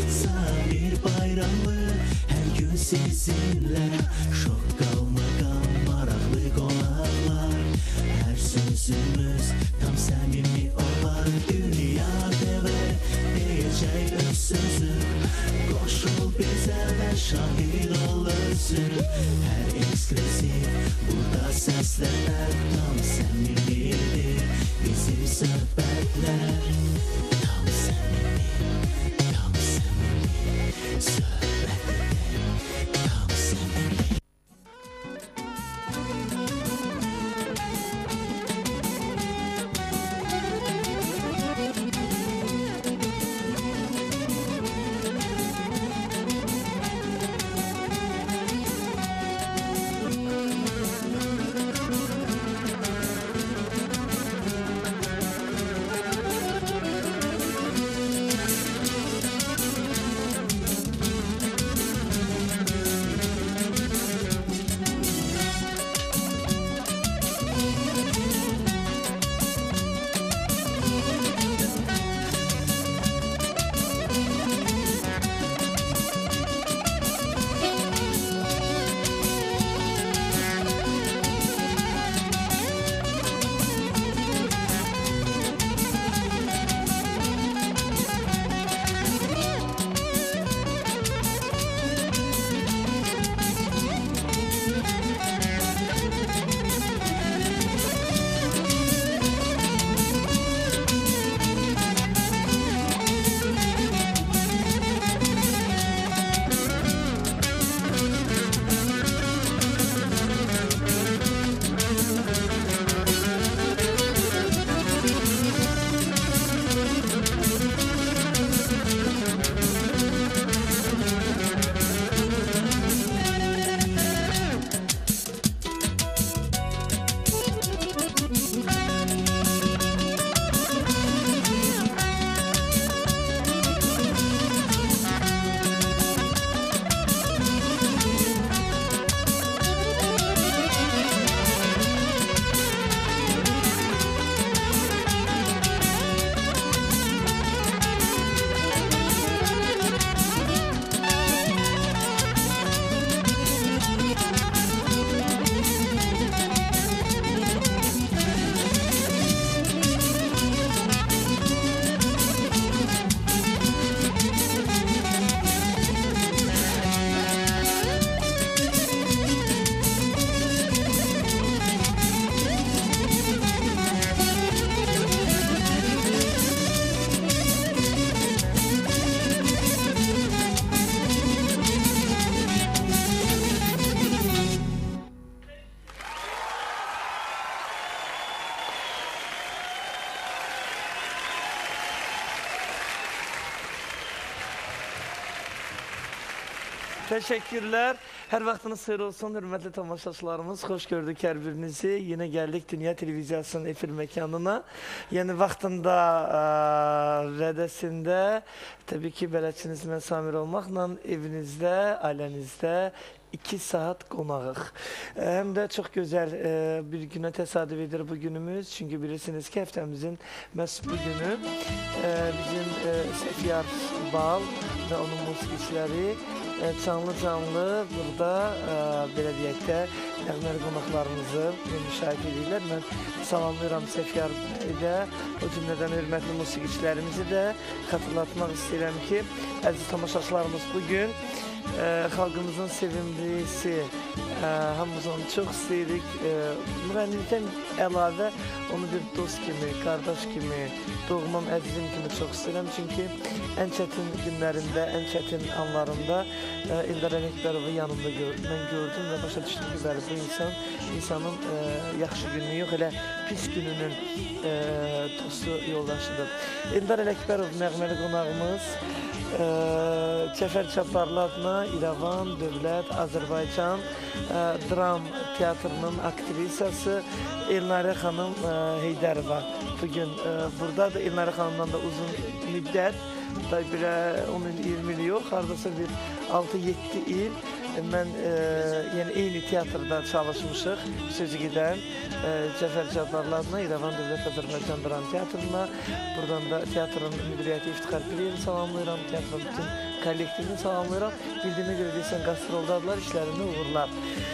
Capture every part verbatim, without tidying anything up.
Sana bir bayramlı her gün sizinle. Şok kalmadan maraqlı qonaqlar. Her sözümüz tam səmimi olar. Dünya dever diyecek öz sözü. Qoşul bizə və şahid olursun. Her eksklusiv burada səslənər. Tam səmimidir bizim söhbətlər. Tam səmimi, tam səmimi söhbətlər. Tam səmimi. Teşekkürler. Her vaxtınız xeyir olsun, hürmetli tamaşaçılarımız. Hoş gördük her birinizi. Yine geldik Dünya Televizyası'nın efir mekanına. Yani vaxtında rədəsində tabii ki bələdçiniz mən Samir olmaqla evinizdə, ailənizdə iki saat qonağıq. Hem de çok güzel bir güne tesadüf edir bu günümüz. Çünkü bilirsiniz ki həftəmizin məhz bu günü bizim Səfiyar Bal ve onun musiqiçiləri canlı-canlı burada belə deyək də nəğməli qonaqlarımızı müşahidə edirlər. Mən salamlayıram Səfiyar də, o cümlədən hörmətli musiqiçilərimizi də xatırlatmaq istəyirəm ki, əziz tamaşaçılarımız bugün e, xalqımızın sevimlisi, e, hamımız onu çox istəyirik. E, müğənnilikdən əlavə onu bir dost kimi, qardaş kimi, doğmam, əzizim kimi çox istəyirəm. Çünki ən çətin günlərində, ən çətin anlarında e, İldar Ələkbərovu yanımda gör, mən gördüm və başa düşdüm ki, bəli, bu insan, insanın e, yaxşı gününü yox, elə pis gününün e, dostu, yoldaşıdır. İldar Ələkbərov nəğməli qonağımız, e, Cəfər Cabbarlı adına İrəvan Dövlət Azərbaycan e, Dram Teatrının aktrisası Elnarə xanım e, Heydərova bugün e, buradadır. Elnarə xanımdan da uzun müddət, da bir on il, iyirmi il yox, haradasa bir altı yeddi il mən e, yəni eyni teatrda çalışmışıq, sözü gedən e, Cəfər Cabbarlı adına İrəvan Dövlət Azərbaycan Dram Teatrına. Buradan da teatrın müdiriyyəti İftixar Piriyevini salamlayıram, teatrın bütün kollektivini salamlayıram. Bildiyimə görə deyəsən qastroldadılar, işlərində uğurlar.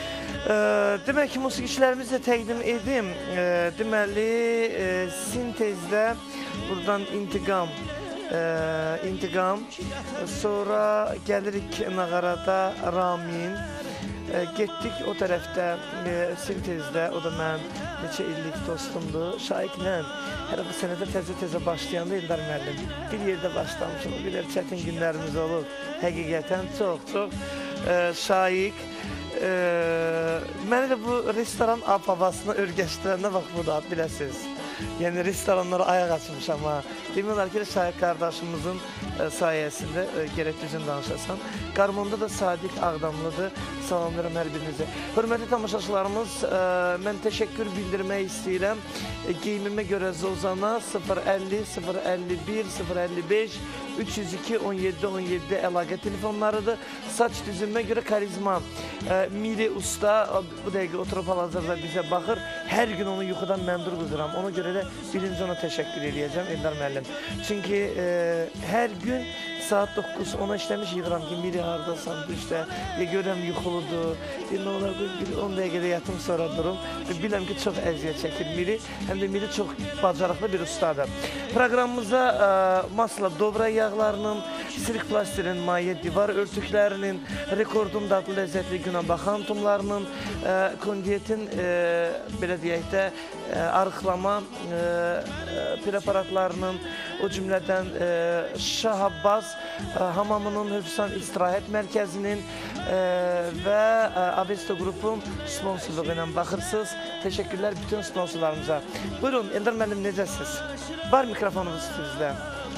E, demək ki, musiqiçilərimizi də təqdim edim. E, deməli, e, sintezdə buradan intiqam, e, intiqam, sonra gəlirik Nağarada Ramin, e, getdik o tərəfdə e, sintezdə, o da mənim neçə illik dostumdur, Şaiqlə. Hələ bu sənədə təzə-təzə başlayanda İldar müəllim, bir yerdə başlamışım, bir yer çətin günlərimiz olub, həqiqətən çox-çox e, Şaiq. E, məni də bu restoran ab-havasına örgəşdirəndə bax bu da biləsiniz. Yəni restoranlara ayaq açmış amma demək olar ki, Şaiq qardaşımızın e, sayəsində e, gərək düzün danışasan. Qarmonda da Sadiq Ağdamlıdır. Salamlayıram hər birinizə. Hörmətli tamaşaçılarımız, e, mən təşəkkür bildirmək istəyirəm. E, geyimimə görə Zozana sıfır əlli sıfır əlli bir sıfır əlli beş üç yüz iki on yeddi on yeddi əlaqə telefonlarıdır. Saç düzümə görə Karizma e, Miri Usta bu dəqiqə oturub hal-hazırda bizə baxır. Hər gün onu yuxudan məndur quzuram. Ona görə də birinci ona təşəkkür edəcəm Eldar müəllim. Çünki e, hər gün saat doqquz ona işləmiş yığıram ki, Miri haradasan, düşdə, ya görəm yuxuludur, ya nə olar, bir on dəqiqədə yatım sonra durum. Biləm ki, çox əziyyət çəkir Miri, həm də Miri çox bacarıqlı bir ustadır. Proqramımıza e, masla dobra yağlarının, silik plastirin, maye divar örtüklərinin, rekordun dadlı ləzzətli günə baxan tumlarının, e, kondiyetin, e, belə deyək də, e, arıqlama e, preparatlarının, o cümlədən e, Şah Abbas e, hamamının, Hövsan İstirahət Mərkəzinin e, və e, Avesto qrupun sponsorluğu ilə baxırsınız. Təşəkkürlər bütün sponsorlarımıza. Buyurun, Eldar müəllim, necəsiniz? Var mikrofonumuz sizdə?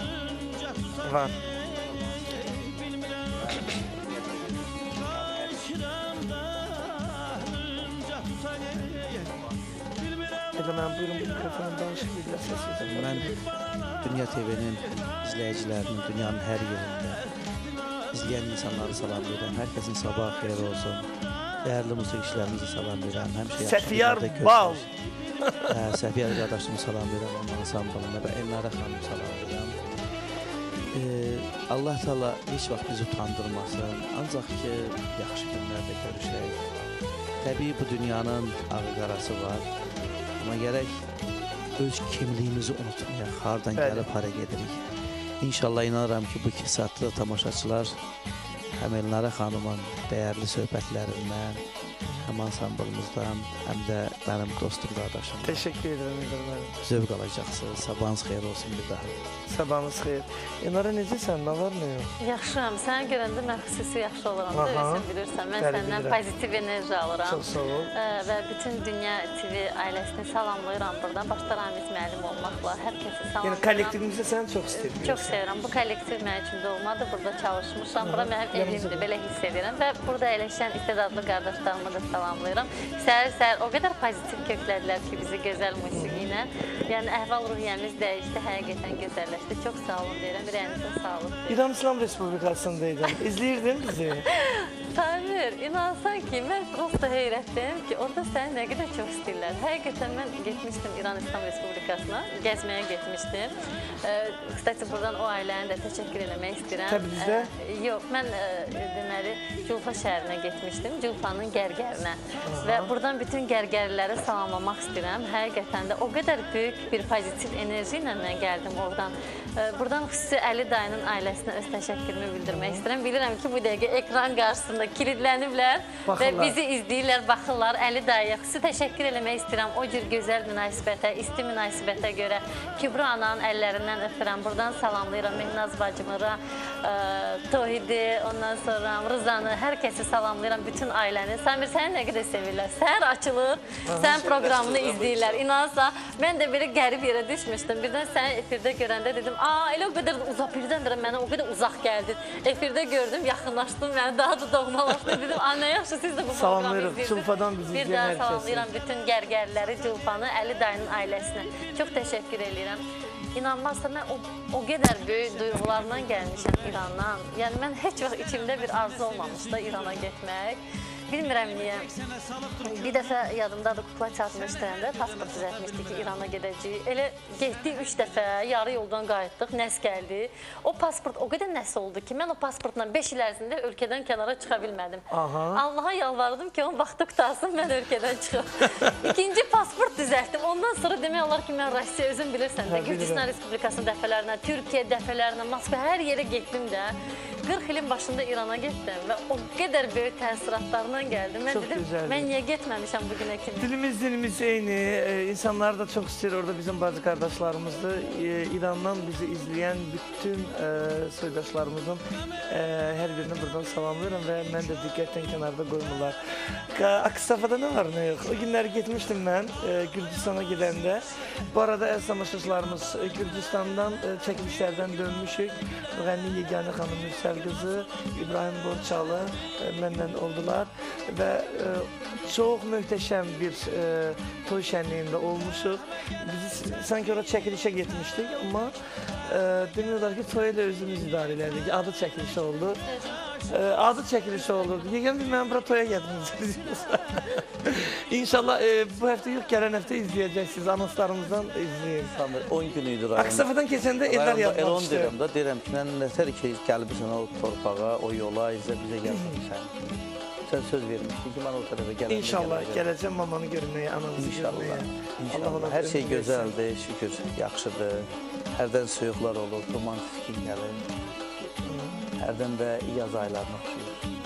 Var. Mən buyurun, bu mikrofonu danışıq edirlər, səs edin. Mən Dünya T V-nin izləyicilərinin dünyanın hər yerində izləyən insanları salamlayıram. Hər kəsin sabahı xeyir olsun. Dəyərli musiqiçilərimizi salamlayıram. Səfiyar Bal. Səfiyar qardaşımı salamlayıram. Onların sambalına və Elnara xanımı salamlayıram. Allah Teala heç vaxt bizi utandırmasın. Ancaq ki, yaxşı günlərdə görüşək. Təbii bu dünyanın ağı-qarası var. Amma gərək öz kimliyimizi unutmayaq, hardan gəlib, hara gedirik. İnşallah inanıram ki, bu iki saatlı tamaşaçılar həm Elnara xanımın dəyərli söhbətlərindən, həm ansamblımızdan, həm də mənim dostum, qardaşım. Təşəkkür edirəm, Eldar müəllim. Zövq alacaqsınız, sabahınız xeyir olsun bir daha. Sabahınız xeyir. Elnara necəsən, nə var, nə yox? Yaxşıyam, səni görəndə mən xüsusi yaxşı oluram da, sən bilirsən. Mən səndən pozitiv enerji alıram. Çox sağ ol. Və bütün Dünya T V ailəsini salamlayıram buradan. Başda Ramiz müəllim olmaqla hər kəsi salamlayıram. Yəni kollektivimizdə səni çox istəyirəm. Çox sevirəm. Bu kollektiv mənim üçün doğmadır. Burada çalışmışam. Bura mənim evimdir, belə hiss edirəm. Və burada əyləşən istedadlı qardaşlarımı da salamlayıram. Səhər-səhər o qədər pozitiv köklədilər ki, bizi gözəl musiqi ilə. Yəni əhval-ruhiyyəmiz dəyişdi, həqiqətən gözəlləşdi. Çox sağ olun deyirəm, bir əlinizə sağlıq. İran İslam Respublikasındaydım. İzləyirdin bizi? Tamir, inansan ki, mən prosta heyrətdəyim ki, orada səni nə qədər çox istəyirlər. Həqiqətən mən getmişdim İran İslam Respublikasına, gəzməyə getmişdim. Kısaca buradan o ailəni də təşəkkür eləmək istəyirəm. Təbrizdə? Yox, mən deməli Culfa şəhərinə getmişdim, Culfanın gərgərinə. Və buradan bütün gərgərləri salamlamaq istəyirəm. Həqiqətən də o qədər böyük bir pozitiv enerji ilə mən gəldim oradan. Buradan xüsusi Əli dayının ailəsinə öz təşəkkürümü bildirmək istəyirəm. Bilirəm ki, bu dəqiqə ekran qarşısında kilidləniblər və bizi izləyirlər, baxırlar. Əli dayıya xüsusi təşəkkür eləmək istəyirəm o cür gözəl münasibətə, isti münasibətə görə. Kübra ananın əllərindən öpürəm. Buradan salamlayıram Mehnaz bacımı, Tohidi, ondan sonra Rızanı, hər kəsi salamlayıram, bütün ailəni. Samir, səni nə qədər sevirlər? Səhər açılır, sən proqramını izləyirlər. İnansa, mən də belə qərib yerə düşmüşdüm. Birdən səni efirdə görəndə dedim, aa, elə o qədər uzaq, birdən-birə mənə o qədər uzaq gəldin. Efirdə gördüm, yaxınlaşdım, məni daha da doğmalaşdı. Dedim, aa, nə yaxşı, siz də bu proqramı izləyirsiniz. Culfadan bizi izləyən hər kəsi. Bir daha salamlayıram bütün gərgərləri, Culfanı, Əli dayının ailəsinə. Çox təşəkkür edirəm. İnanmazsa mən o, o qədər böyük duyğularla gəlmişəm İrandan. Yəni mən heç vaxt içimdə bir arzu olmamışdı İrana getmək. Bilmirəm niyə. Bir dəfə yadımdadır, kukla çatmışdı, pasport düzəltmişdik ki, İrana gedəcəyik. Elə getdik üç dəfə, yarı yoldan qayıtdıq, nəs gəldi. O pasport o qədər nəs oldu ki, mən o pasportla beş il ərzində ölkədən kənara çıxa bilmədim. Aha. Allaha yalvardım ki, onun vaxtı qutarsın, mən ölkədən çıxım. İkinci pasport düzəltdim. Ondan sonra demək olar ki, mən Rusiya, özün bilirsən də, Gürcistan Respublikasının dəfələrinə, Türkiyə dəfələrinə, Moskva, hər yerə getdim də. qırx ilin başında İrana getdim və o qədər böyük təsiratlarla gəldim. Mən çok dedim, güzeldi. mən niyə getməmişəm bugünə kimi? Dilimiz dilimiz eyni. Ee, insanlar da çok istiyor. Orada bizim bazı kardeşlerimizdi. Ee, İran'dan bizi izleyen bütün e, soydaşlarımızın e, her birini buradan salamlıyorum ve ben de dikkatten kenarda koymurlar. Aksafa'da ne var ne yok? O günler gitmiştim ben e, Gürcistan'a gidende. Bu arada el samaşıcılarımız e, Gürcistan'dan e, çekilişlerden dönmüşük. Müğenni Yegane Hanım Mürsel kızı, İbrahim Borçalı e, benden oldular ve e, çok muhteşem bir e, toy şenliğinde olmuşuz. Biz sanki orada çekilişe gitmiştik ama e, demiyorlar ki toyla özümüz idare ederdik. Adı çekilişi oldu. E, adı çekilişi oldu. Yegen bir ben buraya toya geldiniz. İnşallah e, bu hafta yok, gelen hafta izleyeceksiniz. Anonslarımızdan izleyin. on günüydü rayonda. Aksafa'dan keçəndə Eldar yazmışdı. Deyirəm də, deyirəm ki, mən nətər ki, gəlibsən o torpağa, o yola, izlə bizə gəlmişsən. Sən söz vermişdin ki, mən o tərəfə gələndə İnşallah gələcəm mamanı görməyə, ananızı görməyə. İnşallah. Hər şey gözəldir, şükür, yaxşıdır. Hərdən soyuqlar olur, romantik gəlir. Hərdən də yaz aylarına oxuyur.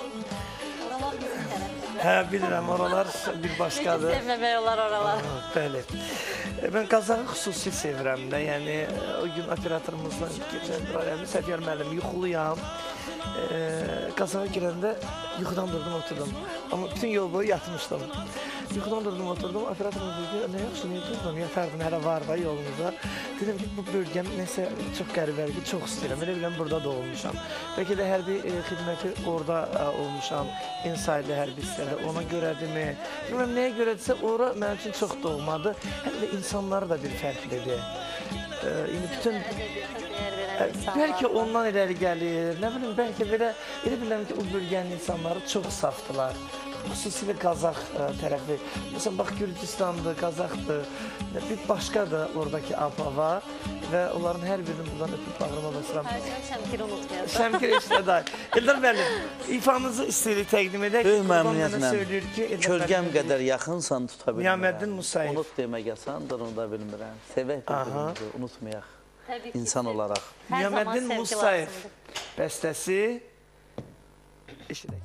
Hə, bilirəm, oralar bir başqadır. Sevməmək olar oralar. Bəli. Ben Qazağı xüsusi sevirəm də. Yəni, o gün operatorumuzla keçən rayəmi Səfiyar müəllim, yuxuluyam. Qazağa girəndə yuxudan durdum, oturdum. Amma bütün yol boyu yatmışdım. Yuxudan durdum, oturdum. Operatorumuz dedi ki, nə yaxşı, niyə durdum? Yatardın, hələ var da yolumuzda. Dedim ki, bu bölgəm nəsə çox qəribədir ki, çox istəyirəm. Elə biləm, burada da olmuşam. Bəlkə də hərbi e, xidməti orada e, olmuşam. İnsaylı hərbi hissədə. Ona görədimi? Bilməm, nəyə görədirsə, ora mənim üçün çox doğmadı. Həm də insanları da bir fərqlidir. E, yəni, bütün... Bəlkə ondan irəli gəlir, nə bilim, bəlkə belə, elə biləm ki, o bölgənin insanları çox safdılar. Xüsusilə Qazaq ə, tərəfi. Məsələn, bax, Gürcistandır, Qazaqdır, bir başqadır oradakı ab-hava və onların hər birinin buradan öpüb bağrıma basıram. Şəmkiri unutmayasın. Şəmkir işlə dair. Eldar müəllim, ifanızı istəyirik təqdim edək. Böyük məmnuniyyətlə, kölgəm qədər yaxınsan tuta bilmirəm. Niyaməddin Musayev. Unut demək asandır, onu da bilmirəm. Sevək bir-birimizi, unutmayaq. İnsan olaraq. Niyaməddin Musayev bəstəsi eşidək.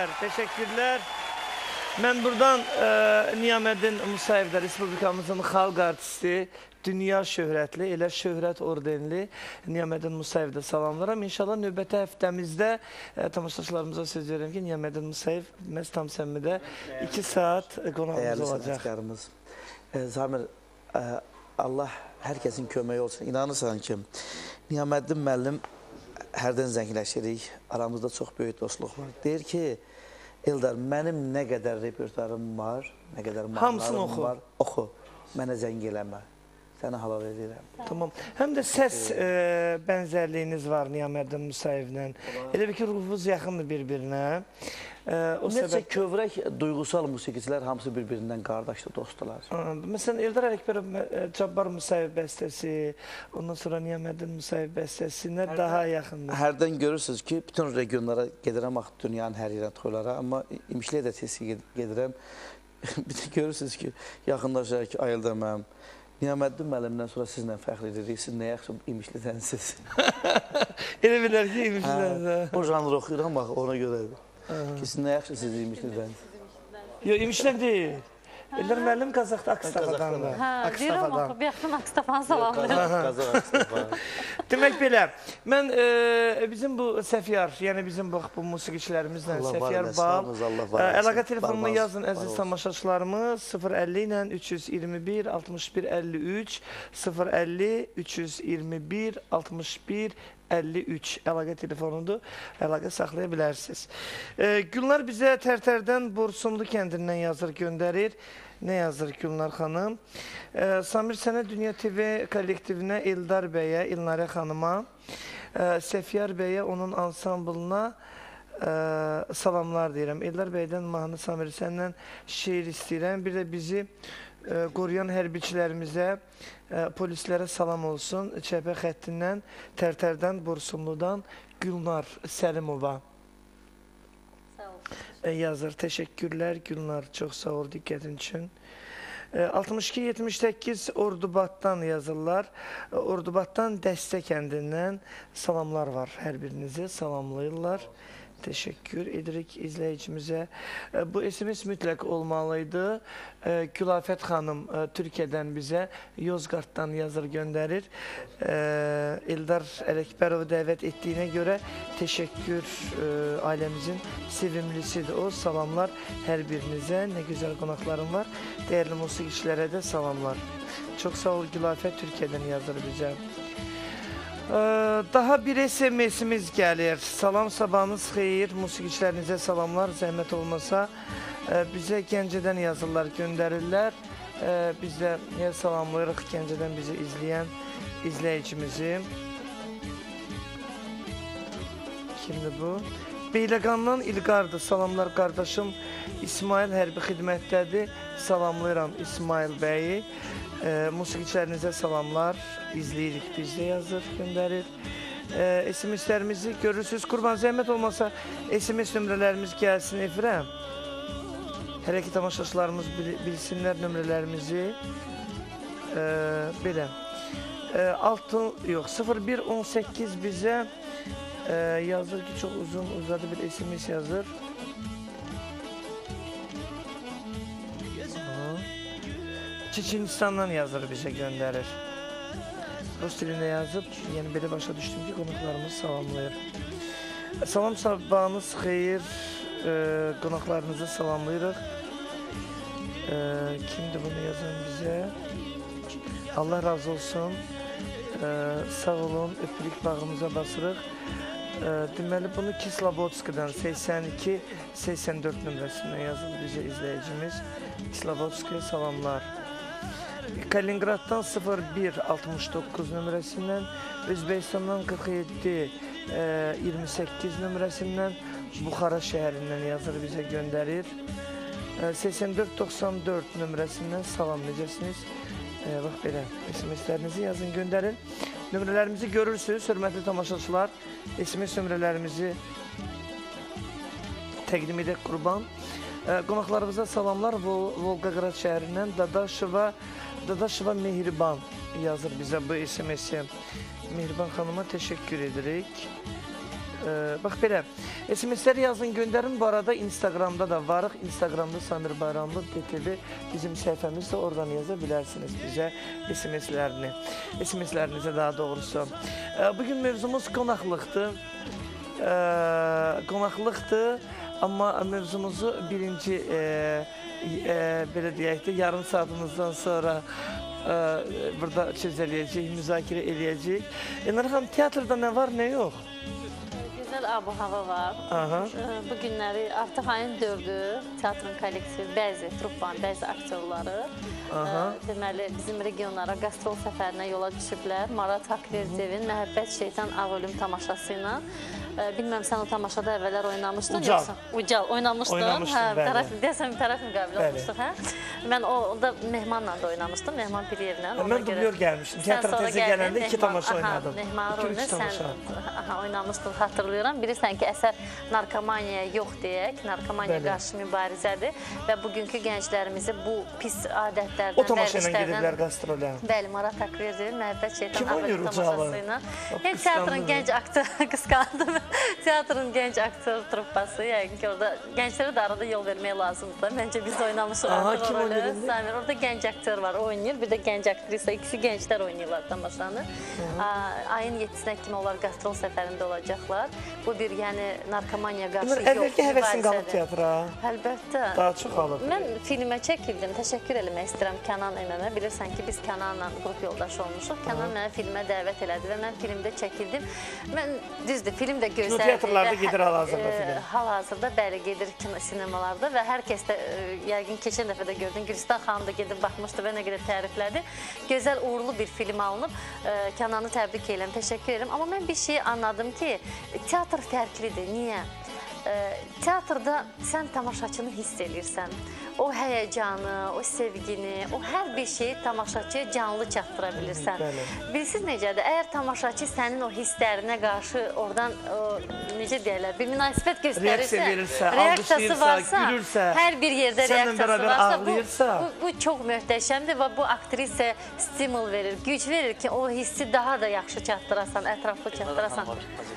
Teşekkürler, teşekkürler. Mən buradan e, Niyaməddin Musayev də Respublikamızın xalq artisti, dünya şöhrətli, elə şöhrət ordenli Niyaməddin Musayev də salamlaram. İnşallah növbəti həftəmizdə e, tamaşaçılarımıza söz verirəm ki, Niyaməddin Musayev məhz tam səmmidə iki saat qonağımız olacaq. Dəyərli sənətkarımız. E, Zamir, e, Allah hər kəsin köməyi olsun. İnanırsan ki, Niyaməddin müəllim hərdən zəngləşirik, aramızda çox böyük dostluq var. Deyir ki, Eldar, mənim nə qədər repertuarım var, nə qədər mahnılarım var, oxu, mənə zəng eləmə, sənə halal edirəm. Tamam. Həm də səs e, bənzərliyiniz var Niyaməddin Musayevlə. Elə bir ki, ruhunuz yaxındır bir-birinə. E, Ümumiyyətcə, səbəb... kövrək duyğusal musiqiçilər hamısı bir-birindən qardaşlı, dostdular. Məsələn, Eldar Ələkbərov, Cabbar Musayev bəstəsi, ondan sonra Niyaməddin Musayev bəstəsinə daha yaxındır. Hərdən görürsünüz ki, bütün regionlara gedirəm, dünyanın hər yerə toylara, amma İmişliyə də tez gedirəm. Bir də görürsünüz ki, yaxınlaşaraq ki, ayıldamam. Niyaməddin müəllimdən sonra sizlə fəxr edirik, siz nə yaxşı İmişlidənsiz. Elə bilər ki, İmişlidənsiz. O janr oxuyuram, bax, ona görə. Ki, siz nə yaxşı siz İmişlidən. Yox, İmişlən deyil. Eldar müəllim Qazaxda, Akstafadandır. Hə, deyirəm oxu, bir yaxın Akstafan salamlayırım. Qazaq, Akstafan. Demək belə, mən e, bizim bu Səfyar, yəni bizim bu, bu musiqiçilərimizlə Səfyar Bal, əlaqə telefonunu yazın əziz tamaşaçılarımız sıfır əlli ilə üç yüz iyirmi bir altmış bir əlli üç, sıfır əlli üç yüz iyirmi bir altmış bir əlli üç əlaqə telefonudur, əlaqə saxlaya bilərsiniz. E, Gülnar bizə Tərtərdən Bursumlu kəndindən yazır, göndərir. Nə yazır Gülnar xanım? E, Samir sənə Dünya T V kollektivinə, Eldar bəyə, İlnarə xanıma, e, Səfyar bəyə, onun ansamblına e, salamlar deyirəm. Eldar bəydən mahnı Samir səndən şeir istəyirəm. Bir də bizi e, qoruyan hərbiçilərimizə, e, polislərə salam olsun. Çəpə xəttindən, Tərtərdən, Bursumludan Gülnar Səlimova yazır. Təşəkkürlər Gülnar, çox sağ ol diqqətin üçün. altmış iki yetmiş səkkiz Ordubatdan yazırlar. Ordubatdan Dəstə kəndindən salamlar var. Hər birinizi salamlayırlar. Təşəkkür edirik izləyicimizə. Bu S M S mütləq olmalıydı. Gülafət xanım Türkiyədən bizə Yozqarddan yazır, göndərir. Eldar Ələkbərovu dəvət etdiyinə görə təşəkkür, ailəmizin sevimlisidir o. Salamlar hər birinizə. Nə gözəl qonaqlarım var. Dəyərli musiqiçilərə də salamlar. Çox sağ ol Gülafət, Türkiyədən yazır bizə. Daha bir S M S'imiz gəlir. Salam, sabahınız xeyir, musiqiçilərinizə salamlar, zəhmət olmasa bizə Gəncədən yazırlar, göndərirlər. Biz də salamlayırıq Gəncədən bizi izləyən izləyicimizi. Kimdir bu? Beyləqandan İlqardır, salamlar qardaşım. İsmail hərbi xidmətdədir, salamlayıram İsmail bəyi. E, musiqiçilərinizə salamlar, izləyirik bizdə yazır, göndərir. E, S M S'lərimizi görürsünüz. Qurban, zəhmət olmasa S M S nömrələrimiz gəlsin efirə. Hələ ki tamaşaçılarımız bil, bilsinlər nömrələrimizi. E, belə. E, altı, yox, sıfır bir on səkkiz bizə e, yazır ki, çox uzun, uzadı bir S M S yazır. Çeçenistandan yazır, bizə göndərir. Rus dilində yazıb, yəni belə başa düşdüm ki, qonaqlarımız salamlayır. Salam, sabahınız xeyir, e, qonaqlarınızı salamlayırıq. E, kimdir bunu yazan bizə? Allah razı olsun. E, sağ olun, öpürük bağımıza basırıq. E, deməli, bunu Kislovodsk'dan səksən iki səksən dörd nömrəsindən yazılır bizə izləyicimiz. Kislovodsk'ya salamlar. Kaliningraddan sıfır bir altmış doqquz nömrəsindən, Özbəkistandan qırx yeddi iyirmi səkkiz nömrəsindən, Buxara şəhərindən yazır, bizə göndərir. səksən dörd doxsan dörd nömrəsindən salam, necəsiniz? Bax belə, S M S'lərinizi yazın, göndərin. Nömrələrimizi görürsünüz, hörmətli tamaşaçılar. S M S nömrələrimizi təqdim edək Qurban. Qonaqlarımıza salamlar, Volqaqrad şəhərindən Dadaşova, Dadaşova Mehriban yazır bizə bu S M S-i. Mehriban xanıma təşəkkür edirik. E, bax belə, S M S-ləri yazın, göndərin. Bu arada Instagramda da varıq. Instagramda Samir Bayramlı D T V bizim səhifəmizdə, oradan yaza bilərsiniz bizə S M S-lərini. S M S-lərinizə daha doğrusu. E, bugün mövzumuz qonaqlıqdır. E, qonaqlıqdır, amma mövzumuzu birinci e, e, belə deyək də, yarım saatımızdan sonra e, burada çözələyəcək, müzakirə eləyəcək. Elnur xanım, teatrda nə var, nə yox? Gözəl ab-hava var. Aha. Bu günləri artıq ayın dördü teatrın kollektivi, bəzi truppanın, bəzi aktyorları Aha. deməli bizim regionlara qastrol səfərinə yola düşüblər. Marat Haqverdiyevin Məhəbbət Şeytan Ağ Ölüm tamaşası ilə. Bilməm, sən o tamaşada əvvəllər oynamışdın. Ucal. Yoxsa? Ucal. Oynamışdın. Oynamışdım, hə, bəli. Tərəf, deyəsən bir tərəf müqabilə olmuşduq, hə? Mən orada Mehmanla da oynamışdım, Mehman Piriyevlə. Mən dublyor gəlmişdim. Teatra tezə gələndə iki tamaşa oynadım. Mehman rolunu sən tamaşa. aha, oynamışdın, hatırlıyorum. Bilirsən ki, əsər narkomaniyaya yox deyək, narkomaniya Bəli. qarşı mübarizədir və bugünkü gənclərimizi bu pis adətlərdən, O tamaşa ilə gediblər qastrolə. Bəli, Marat Haqverdiyevin Məhəbbət Şeytan Kim Ağ oynayır Ölüm Ucalı? tamaşası ilə. Bax, Yəni teatrın qısqandım. gənc aktör, qısqandım. Teatrın gənc aktör truppası, yəqin ki, orada gənclərə də arada yol vermək lazımdır. Məncə biz oynamışıq Aha, artıq kim o rolü. oynayır indi? Samir, orada gənc aktör var, o oynayır. Bir də gənc aktrisa, ikisi gənclər oynayırlar tamaşanı. Ayın yeddisinə kimi onlar qastrol səfərində olacaqlar. Bu bir, yəni, narkomaniya qarşı Bunlar yox. əvvəlki həvəsin qalıb mübarizədir. teatra. Əlbəttə. Daha çox alıb. Mən filmə çəkildim, təşəkkür eləmək istəyirəm Kənan əməmə. Bilirsən ki, biz Kənanla qrup yoldaşı olmuşuq. Kənan mənə filmə dəvət elədi və mən filmdə çəkildim. Mən, düzdür, film də gözəldir. Kinoteatrlarda gedir hal-hazırda e, film. Hal-hazırda bəli gedir kino sinemalarda və hər kəs də, e, yəqin keçən dəfə də gördün, Gülistan xanım da gedib baxmışdı və nə qədər təriflədi. Gözəl, uğurlu bir film alınıb. E, Kənanı təbrik edirəm, təşəkkür edirəm. Amma mən bir şey anladım ki, teatr fərqlidir. Niyə? E, teatrda sən tamaşaçını hiss edirsən. O həyəcanı, o sevgini, o hər bir şeyi tamaşaçıya canlı çatdıra bilirsən. Bilirsiniz necədir? Əgər tamaşaçı sənin o hisslərinə qarşı oradan, o, necə deyərlər, bir münasibət göstərirsə, Reaksiya verirsə, reaksiyası alqışlayırsa, varsa, gülürsə, hər bir yerdə səninlə reaksiyası bərabər varsa, bu, ağlayırsa. bu, bu çox möhtəşəmdir və bu aktrisa stimul verir, güc verir ki, o hissi daha da yaxşı çatdırasan, ətraflı çatdırasan.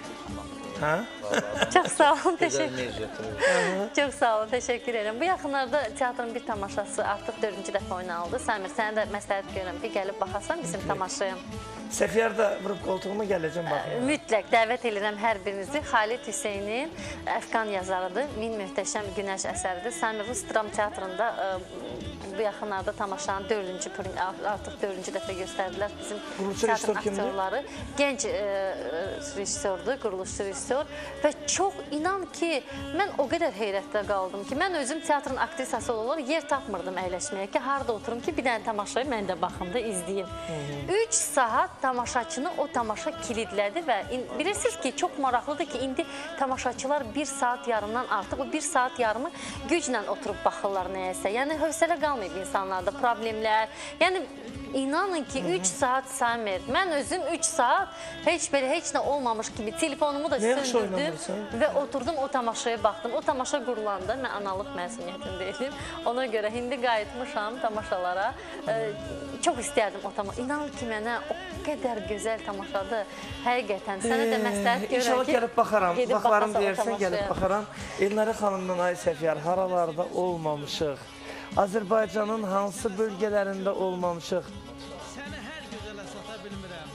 Hə? Çox sağ olun, təşəkkür. Çox sağ olun, təşəkkür edirəm. Bu yaxınlarda teatrın bir tamaşası artıq dördüncü dəfə oynanıldı. Samir, sənə də məsləhət görürəm ki, gəlib baxasan bizim tamaşaya. Səfiyar da vurub qoltuğuma gələcəm baxım. Mütləq dəvət edirəm hər birinizi. Xalid Hüseynin Əfqan yazarıdır. Min möhtəşəm günəş əsəridir. Samir Rus Dram Teatrında bu yaxınlarda tamaşanın dördüncü, artıq dördüncü dəfə göstərdilər bizim teatrın aktyorları. Gənc rejissordur, quruluşçu rejissor və çox inan ki, mən o qədər heyrətdə qaldım ki, mən özüm teatrın aktrisası olaraq yer tapmırdım əyləşməyə ki, harada oturum ki, bir dənə tamaşayı mən də baxımda izləyim. üç saat tamaşaçını o tamaşa kilidlədi və bilirsiniz ki, çox maraqlıdır ki, indi tamaşaçılar bir saat yarımdan artıq, o bir saat yarımı güclə oturub baxırlar nəyəsə. Yəni, hövsələ qalmayıb insanlarda, problemlər. Yəni, İnanın ki, üç saat Samir, mən özüm üç saat heç belə, heç nə olmamış kimi telefonumu da söndürdüm və oturdum o tamaşaya baxdım. O tamaşa qurulanda mən analıq məsuliyyətindeydim. Ona görə indi qayıtmışam tamaşalara. Çox istəyərdim o tamaşa. İnanın ki, mənə o qədər gözəl tamaşadır. Həqiqətən, sənə də məsləhət görürəm ki, İnşallah gəlib baxaram. Vaxtlarım deyərsən, gəlib baxaram. Elnarə xanımdan, ay Səfiyar, haralarda olmamışıq. Azərbaycanın hansı bölgələrində olmamışıq? Səni hər gözələ sata bilmirəm.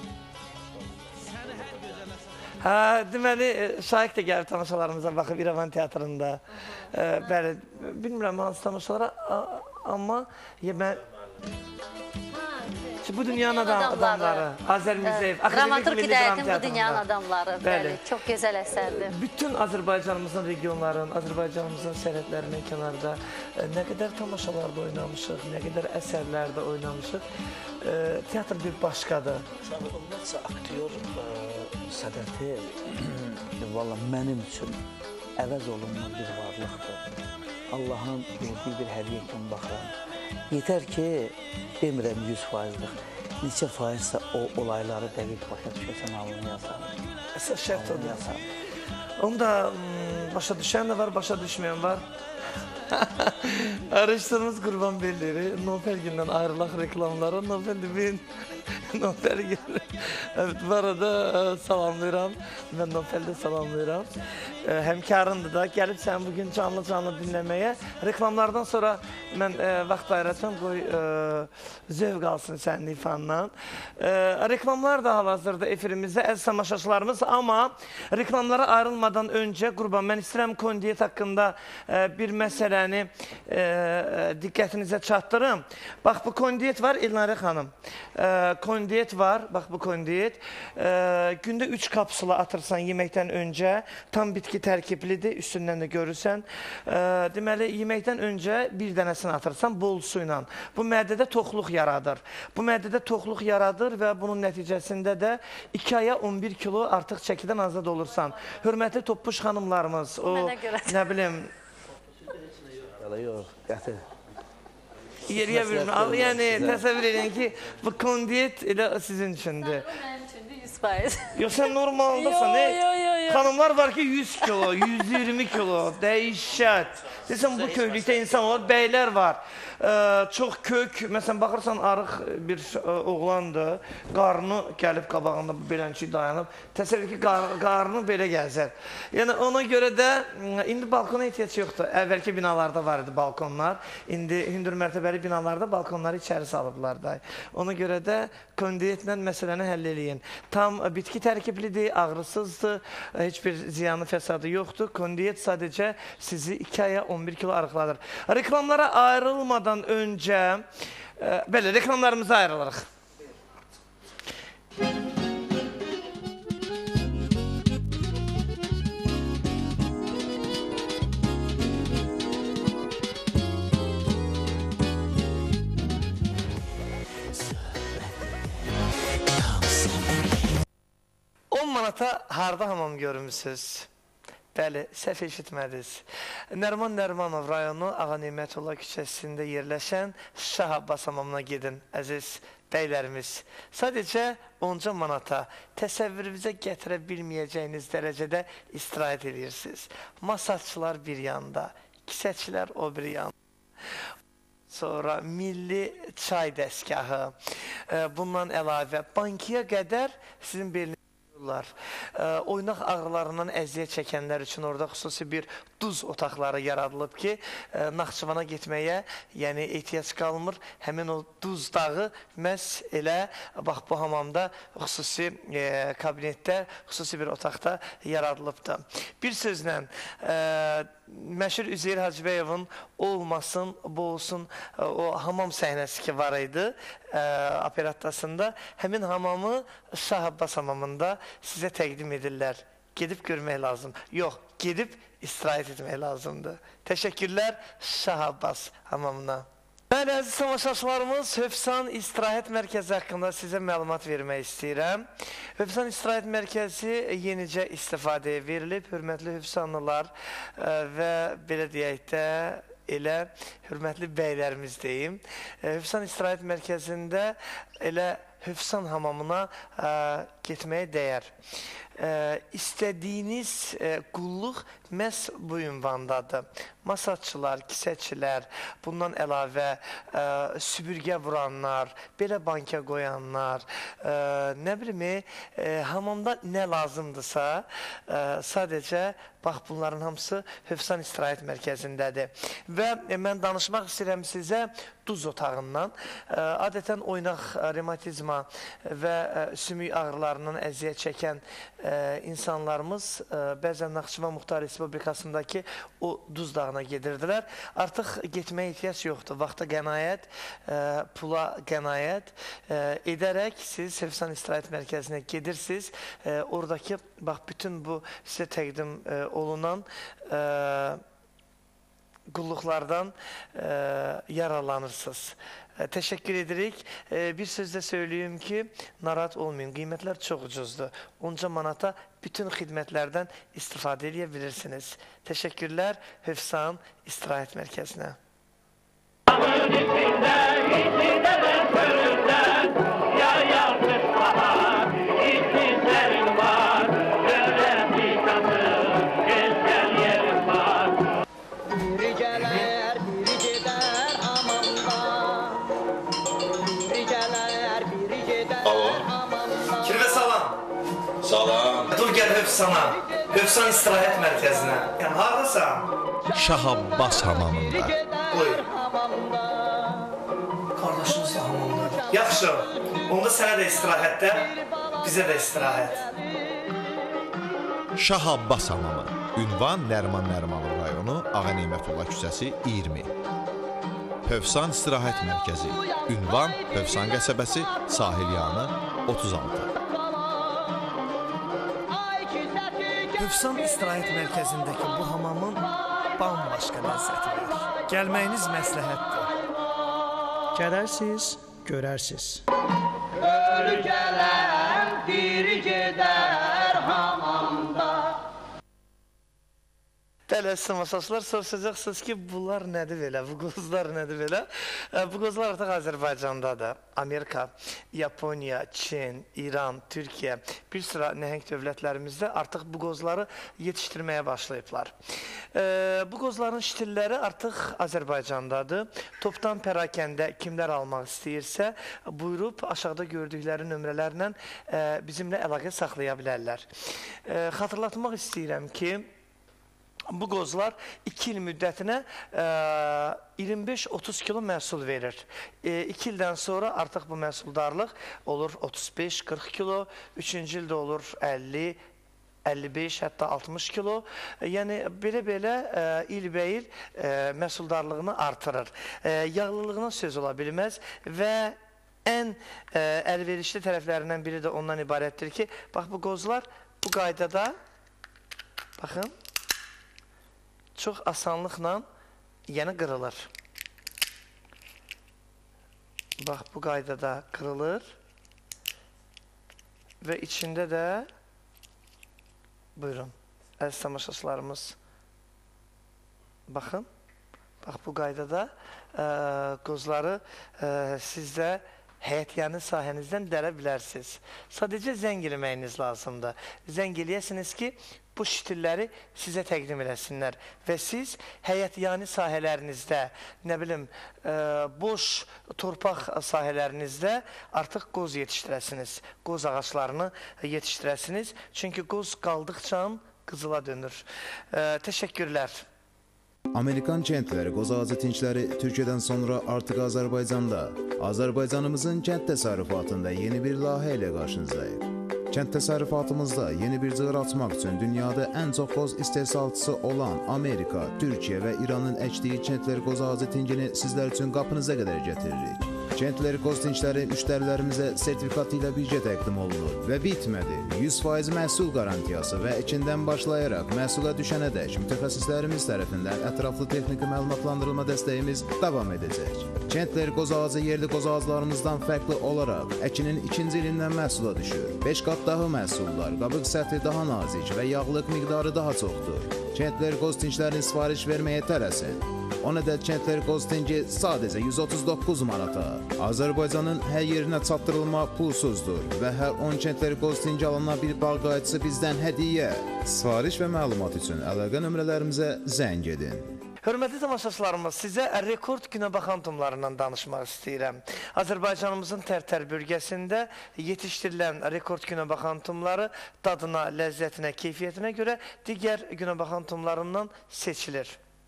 Səni hər gözələ sata Hə, deməli, Şaiq də gəlib tamaşalarımıza baxıb İrəvan teatrında. Bəli, bilmirəm hansı tamaşalara, amma mən... Bu dünyanın adamları, Azər Mirzəyev, Dramaturg İdayətin bu dünyanın adamları, bəli, çox gözəl əsərdir. Bütün Azərbaycanımızın regionların, Azərbaycanımızın sərhədlərinin kənarda nə qədər tamaşalarda oynamışıq, nə qədər əsərlərdə oynamışıq. Teatr bir başqadır. Ümumiyyətlə, aktyor sənəti valla mənim üçün əvəz olunmaz bir varlıqdır. Allahın verdiyi bir hədiyyə kimi baxıram. Yetər ki, demirəm yüz faizlik, neçə faizsə o olayları dəqiq başa düşəsən, alını yazar. Əsas şərt odur. Onu da başa düşən də var, başa düşməyən var. Araşdırımız Qurban Belləri, Nobel gündən ayrılaq reklamlara, Nobel bin Nofel gelir. Evet, bu arada salamlayıram. Ben Nofel'i de salamlayıram. Həmkarındır da. Gəlib sən bugün canlı-canlı dinləməyə. Reklamlardan sonra mən vaxt ayıracam. Qoy zövq alsın sənin ifandan. Reklamlar da hal-hazırda efirimizdə əziz tamaşaçılarımız. Amma reklamlara ayrılmadan öncə Qurban, mən istəyirəm kondiyet haqqında bir məsələni diqqətinizə çatdırım. Bax, bu kondiyet var Elnarə xanım. Kondiyet var, bax bu kondiyet. Gündə üç kapsula atırsan yeməkdən öncə, tam bitki tərkiblidir, üstündən də görürsən. Deməli, yeməkdən öncə bir dənəsini atırsan bol su ilə. Bu mədədə toxluq yaradır. Bu mədədə toxluq yaradır və bunun nəticəsində də iki aya on bir kilo artıq çəkidən azad olursan. Hörmətli toppuş xanımlarımız, o, nə bilim... Yox, gətir. Yeriyə bilmir. Yəni, təsəvvür edin ki, bu kondiyet elə sizin üçündür. Mənim üçündür yüz faiz. Yox, sən normaldasın. Xanımlar var ki, yüz kilo, yüz iyirmi kilo, dəyişət. Desəm, bu köklükdə insan var, bəylər var. Çox kök, məsələn, baxırsan, arıq bir oğlandır, qarnı gəlib qabağında belənçik dayanıb, təsəvvür ki, qarnı belə gəzər. Yəni, ona görə də indi balkona ehtiyac yoxdur. Əvvəlki binalarda var idi balkonlar, indi hündür mərtəbəli binalarda balkonları içəri salıblar da. Ona görə də kondiyetlə məsələni həll eləyin. Tam bitki tərkiblidir, ağrısızdır, heç bir ziyanı, fəsadı yoxdur. Kondiyet sadəcə sizi iki aya on bir kilo arıqladır. Reklamlara ayrılmadan öncə, belə, reklamlarımıza ayrılırıq. on manata harda hamam görmüsünüz? Bəli, səhv eşitmədiniz. Nərman Nərmanov rayonu Ağa Neymətullah küçəsində yerləşən Şah Abbas hamamına gedin, əziz bəylərimiz. Sadəcə onca manata təsəvvürünüzə gətirə bilməyəcəyiniz dərəcədə istirahət edirsiniz. Masajçılar bir yanda, kisəçilər o bir yanda. Sonra milli çay dəstgahı, bundan əlavə bankiyə qədər sizin beliniz oynaq ağrılarından əziyyət çəkənlər üçün orada xüsusi bir duz otaqları yaradılıb ki, Naxçıvana getməyə yəni ehtiyac qalmır. Həmin o duz dağı məhz elə bax bu hamamda xüsusi kabinetdə, xüsusi bir otaqda yaradılıbdır. Bir sözlə, məşhur Üzeyir Hacıbəyovun olmasın, bu olsun o hamam səhnəsi ki var idi operattasında, həmin hamamı Şah Abbas hamamında sizə təqdim edirlər. Gedib görmək lazım. Yox, gedib istirahət etmək lazımdır. Təşəkkürlər Şah Abbas hamamına. Bəli, əziz tamaşaçılarımız, Hövsan İstirahət Mərkəzi haqqında sizə məlumat vermək istəyirəm. Hövsan İstirahət Mərkəzi yenicə istifadəyə verilib, hörmətli Hövsanlılar və belə deyək də, elə hörmətli bəylərimiz deyim. Hövsan İstirahət Mərkəzində elə Hövsan hamamına getməyə dəyər. İstədiyiniz qulluq məhz bu ünvandadır. Masajçılar, kisəçilər, bundan əlavə süpürgə vuranlar, belə banka qoyanlar, nə bilimi, hamamda nə lazımdırsa, sadəcə bax bunların hamısı Hövsan İstirahət Mərkəzindədir. Və mən danışmaq istəyirəm sizə duz otağından. Adətən oynaq revmatizma və sümük ağrılarından əziyyət çəkən insanlarımız bəzən Naxçıvan Muxtar Respublikasındakı o duz dağına gedirdilər. Artıq getməyə ehtiyac yoxdur. Vaxta qənaət, pula qənaət edərək siz Hövsan İstirahət Mərkəzinə gedirsiniz. Oradakı bax bütün bu sizə təqdim olunan qulluqlardan yararlanırsınız. Təşəkkür edirik. Bir sözdə söyləyeyim ki, narahat olmayın. Qiymətlər çox ucuzdur. onca manata bütün xidmətlərdən istifadə edə bilirsiniz. Təşəkkürlər Hövsan İstirahət Mərkəzinə. Alo. Pövsan istirahət mərkəzinə. Yəni, haradasan? Şah Abbas hamamında. Buyur. Qardaşınız da hamamdadır. Yaxşı, onda sənə də istirahətdə, bizə də istirahət. Şah Abbas hamamı. Ünvan Nərman Nərmanov rayonu, Ağa Neymətullah küçəsi iyirmi. Pövsan istirahət mərkəzi. Ünvan Pövsan qəsəbəsi, sahil yanı otuz altı. Pövsan istirahət mərkəzindəki bu hamamın bambaşqa ləzzəti var. Gəlməyiniz məsləhətdir. Gələrsiniz, görərsiniz. Ölkələr diri gedər hamamda. Dəli əsaslar soruşacaqsınız ki, bunlar nədir belə, bu qozlar nədir belə? Bu qozlar artıq Azərbaycandadır. Amerika, Yaponiya, Çin, İran, Türkiyə, bir sıra nəhəng dövlətlərimizdə artıq bu qozları yetişdirməyə başlayıblar. Bu qozların ştilləri artıq Azərbaycandadır. Topdan pərakəndə kimlər almaq istəyirsə, buyurub aşağıda gördükləri nömrələrlə bizimlə əlaqə saxlaya bilərlər. Xatırlatmaq istəyirəm ki, bu qozlar iki il müddətinə iyirmi beş otuz kilo məhsul verir. iki ildən sonra artıq bu məhsuldarlıq olur otuz beş qırx kilo, üçüncü ildə olur əlli əlli beş, hətta altmış kilo. Yəni, belə-belə ilbəil məhsuldarlığını artırır. Yağlılığına söz ola bilməz və ən əlverişli tərəflərindən biri də ondan ibarətdir ki, bax, bu qozlar bu qaydada, baxın, çox asanlıqla yəni qırılır. Bax, bu qaydada qırılır və içində də, buyurun, əziz tamaşaçılarımız, baxın, bax, bu qaydada qozları siz də həyətyanı sahənizdən dərə bilərsiniz. Sadəcə zəng eləməyiniz lazımdır. Zəng eləyəsiniz ki, bu ştilləri sizə təqdim eləsinlər və siz həyətyani sahələrinizdə, nə bilim, boş torpaq sahələrinizdə artıq qoz yetişdirəsiniz, qoz ağaçlarını yetişdirəsiniz. Çünki qoz qaldıqca qızıla dönür. Təşəkkürlər. Amerikan kəndləri, qoz ağacı tinçləri Türkiyədən sonra artıq Azərbaycanda. Azərbaycanımızın kənd təsərrüfatında yeni bir layihə ilə qarşınızdayıq. Kənd təsərrüfatımızda yeni bir cığır açmaq üçün dünyada ən çox qoz istehsalçısı olan Amerika, Türkiyə və İranın əkdiyi kəndləri qoz ağacı tincini sizlər üçün qapınıza qədər getiririk. Kəndləri qoz tincləri müştərilərimizə sertifikat ilə birgə təqdim olunur və bitmədi. yüz faiz məhsul qarantiyası və ekindən başlayaraq məhsula düşənədək mütəxəssislərimiz tərəfindən ətraflı texniki məlumatlandırılma dəstəyimiz davam edəcək. Kəndləri qoz ağacı yerli qoz ağaclarımızdan fərqli olaraq əkinin ikinci ilindən məhsula düşür. beş qat daha məhsullar, qabıq səthi daha nazik və yağlıq miqdarı daha çoxdur. Kəndləri qoz tinclərini sifariş verməyə tələsin. on ədəd kəndləri qoz tinci sadəcə yüz otuz doqquz manata. Azərbaycanın hər yerinə çatdırılma pulsuzdur və hər on kəndləri qoz tinci alana bir bağ qayıtısı bizdən hədiyyə. Sifariş və məlumat üçün əlaqə nömrələrimizə zəng edin. Hörmətli tamaşaçılarımız, sizə rekord günəbaxan tumlarından danışmaq istəyirəm. Azərbaycanımızın Tərtər bölgəsində yetişdirilən rekord günəbaxan tumları dadına, ləzzətinə, keyfiyyətinə görə digər günəbaxan tumlarından seçilir.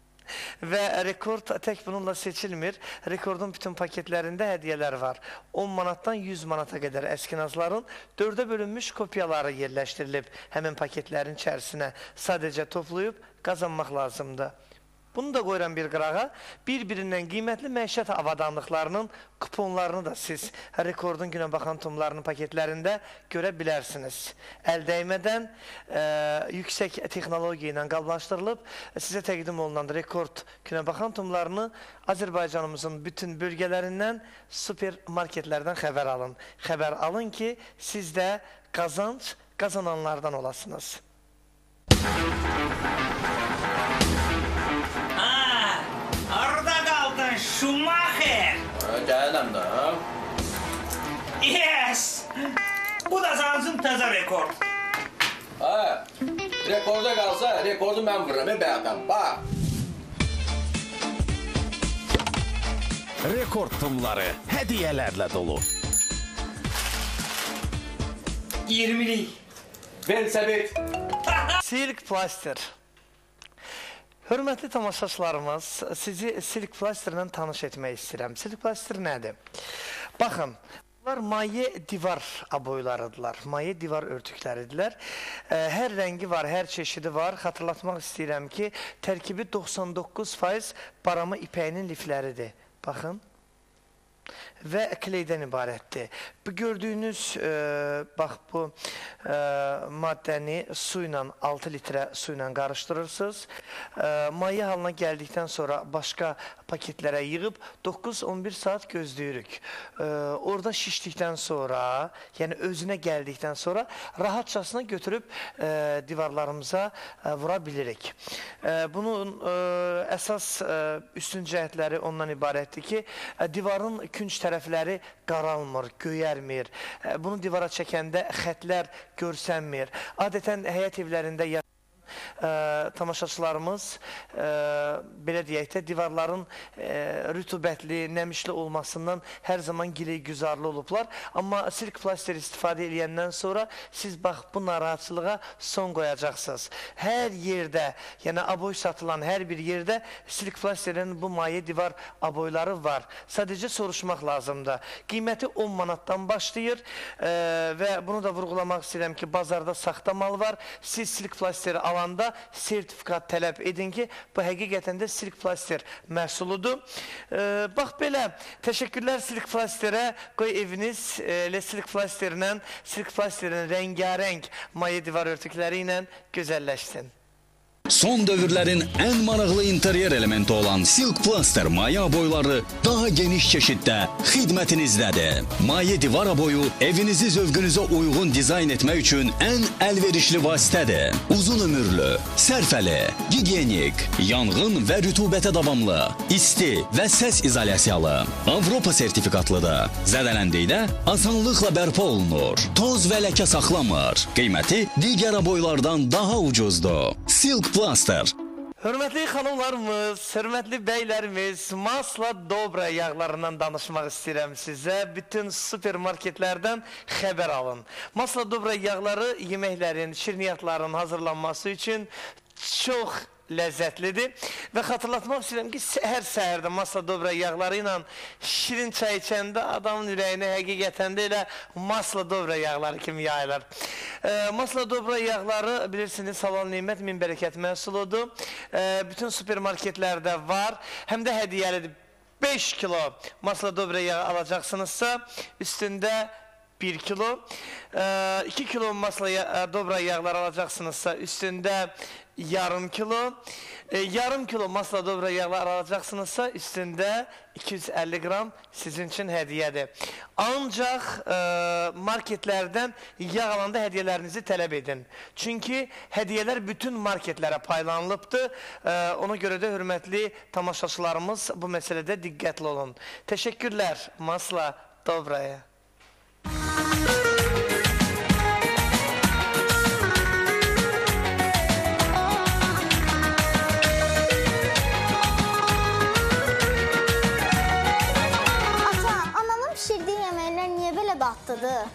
Və rekord tək bununla seçilmir. Rekordun bütün paketlərində hədiyyələr var. on manatdan yüz manata qədər əskinazların dördə bölünmüş kopyaları yerləşdirilib. Həmin paketlərin içərisinə sadəcə toplayıb qazanmaq lazımdır. Bunu da qoyuram bir qırağa. Bir-birindən qiymətli məişət avadanlıqlarının kuponlarını da siz rekordun günəbaxan tumlarının paketlərində görə bilərsiniz. Əl dəymədən e, yüksək texnologiya ilə qablaşdırılıb sizə təqdim olunan rekord günəbaxan tumlarını Azərbaycanımızın bütün bölgələrindən, supermarketlərdən xəbər alın. Xəbər alın ki, siz də qazanc qazananlardan olasınız. Schumacher! Gələm də, ha? Yes! Bu da zansın təzə rekord. Ha, rekorda qalsa, rekordu mən vururam, bəyətəm, bax. Rekord tumları hədiyyələrlə dolu. iyirmilik. Vel səbit. Silk plaster. Hörmətli tamaşaçılarımız, sizi silk plasterlə tanış etmək istəyirəm. Silk plaster nədir? Baxın, bunlar maye divar aboylarıdırlar, maye divar örtükləridirlər. Hər rəngi var, hər çeşidi var. Xatırlatmaq istəyirəm ki, tərkibi doxsan doqquz faiz barama ipəyinin lifləridir. Baxın. Və kleydən ibarətdir. Bu gördüyünüz, e, bax bu e, maddəni su ilə, altı litrə su ilə qarışdırırsınız. E, maye halına gəldikdən sonra başqa paketlərə yığıb doqquz on bir saat gözləyirik. E, orada şişdikdən sonra, yəni özünə gəldikdən sonra rahatçasına götürüb e, divarlarımıza e, vura bilirik. E, bunun e, əsas e, üstün cəhətləri ondan ibarətdir ki, e, divarın künc tərəfləri qaralmır, göyərmir. Bunu divara çəkəndə xətlər görsənmir. Adətən həyət evlərində yaşayan e, tamaşaçılarımız e, belə deyək də divarların e, rütubətli, nəmişli olmasından hər zaman giləy-güzarlı olublar. Amma silk plaster istifadə edəndən sonra siz bax bu narahatçılığa son qoyacaqsınız. Hər yerdə, yəni aboy satılan hər bir yerdə silk plasterin bu maye divar aboyları var. Sadəcə soruşmaq lazımdır. Qiyməti on manatdan başlayır e, və bunu da vurğulamaq istəyirəm ki, bazarda saxta mal var. Siz silk plasteri alanda sertifikat tələb edin ki, bu həqiqətən də silk plaster məhsuludur. E, bax belə, təşəkkürlər silk plasterə, qoy eviniz elə silk plasterlə, silk plasterin rəngarəng maye divar örtükləri ilə gözəlləşsin. Son dövrlərin ən maraqlı interyer elementi olan Silk Plaster maye aboyları daha geniş çeşiddə xidmətinizdədir. Maye divar aboyu evinizi zövqünüzə uyğun dizayn etmək üçün ən əlverişli vasitədir. Uzun ömürlü, sərfəli, gigiyenik, yanğın və rütubətə davamlı, isti və səs izolyasiyalı, Avropa sertifikatlıdır. Zədələndikdə asanlıqla bərpa olunur, toz və ləkə saxlamır. Qiyməti digər aboylardan daha ucuzdur. Silk Plaster. Hörmətli xanımlarımız, hörmətli bəylərimiz, masla dobra yağlarından danışmaq istəyirəm sizə. Bütün supermarketlərdən xəbər alın. Masla dobra yağları yeməklərin, şirniyyatların hazırlanması üçün çox ləzzətlidir və xatırlatmaq istəyirəm ki, hər səhərdə masla dobra yağları ilə şirin çay içəndə adamın ürəyinə həqiqətən də elə masla dobra yağları kimi yayılır. E, masla dobra yağları bilirsiniz, halal nimət, min bərəkət məhsuludur. E, bütün supermarketlərdə var, həm də hədiyyəlidir. beş kilo masla dobra yağı alacaqsınızsa, üstündə bir kilo, iki kilo masla dobra yağlar alacaqsınızsa, üstündə yarım kilo, e, yarım kilo masla dobra yağlar alacaqsınızsa, üstündə iki yüz əlli qram sizin üçün hədiyyədir. Ancaq e, marketlərdən yağ alanda hədiyyələrinizi tələb edin. Çünki hədiyyələr bütün marketlərə paylanılıbdır. E, ona görə də hörmətli tamaşaçılarımız bu məsələdə diqqətli olun. Təşəkkürlər masla dobraya. Dadlıdır.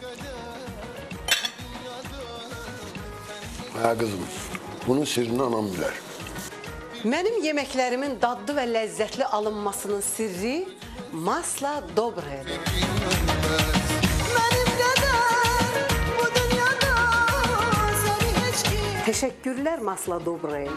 Hə qızım, bunun sirrini anam bilər. Mənim yeməklərimin dadlı və ləzzətli alınmasının sirri masla dobraydır. Təşəkkürlər masla dobraya.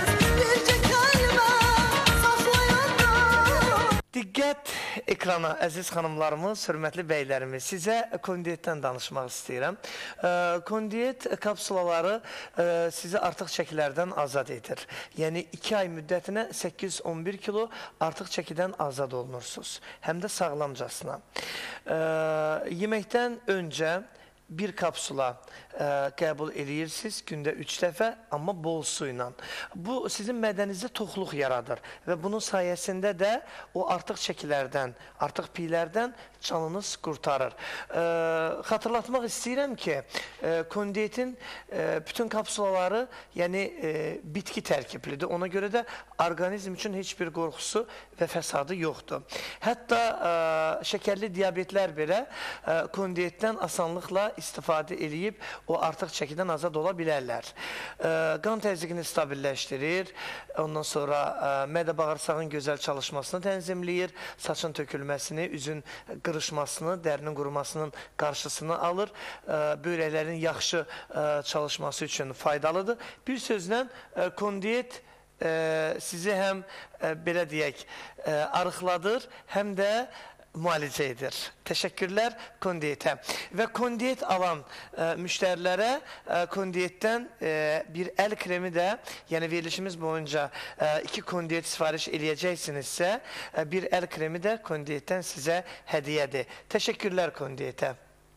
Diqqət ekrana, əziz xanımlarımız, hörmətli bəylərimiz, sizə kondiyetdən danışmaq istəyirəm. Kondiyet kapsulaları sizi artıq çəkilərdən azad edir. Yəni iki ay müddətinə səkkiz yüz on bir kilo artıq çəkidən azad olunursunuz. Həm də sağlamcasına. Yeməkdən öncə bir kapsula ə, qəbul edirsiniz gündə üç dəfə, amma bol su ilə. Bu sizin mədənizdə toxluq yaradır və bunun sayəsində də o artıq çəkilərdən, artıq piylərdən canınız qurtarır. Ə, xatırlatmaq istəyirəm ki, ə, kondiyetin ə, bütün kapsulaları yəni ə, bitki tərkiblidir. Ona görə də orqanizm üçün heç bir qorxusu və fəsadı yoxdur. Hətta ə, şəkərli diabetlər belə ə, kondiyetdən asanlıqla istifadə edib o artıq çəkidən azad ola bilərlər. Qan təzyiqini stabilləşdirir, ondan sonra mədə bağırsağın gözəl çalışmasını tənzimləyir, saçın tökülməsini, üzün qırışmasını, dərinin qurumasının qarşısını alır, böyrəklərin yaxşı çalışması üçün faydalıdır. Bir sözlə, kondiyet sizi həm, belə deyək, arıqladır, həm də müalicə edir. Təşəkkürlər kondiyetə. Və kondiyet alan ə, müştərilərə ə, kondiyetdən ə, bir əl kremi də, yəni verilişimiz boyunca ə, iki kondiyet sifariş eləyəcəksinizsə, ə, bir əl kremi də kondiyetdən sizə hədiyyədir. Təşəkkürlər kondiyetə.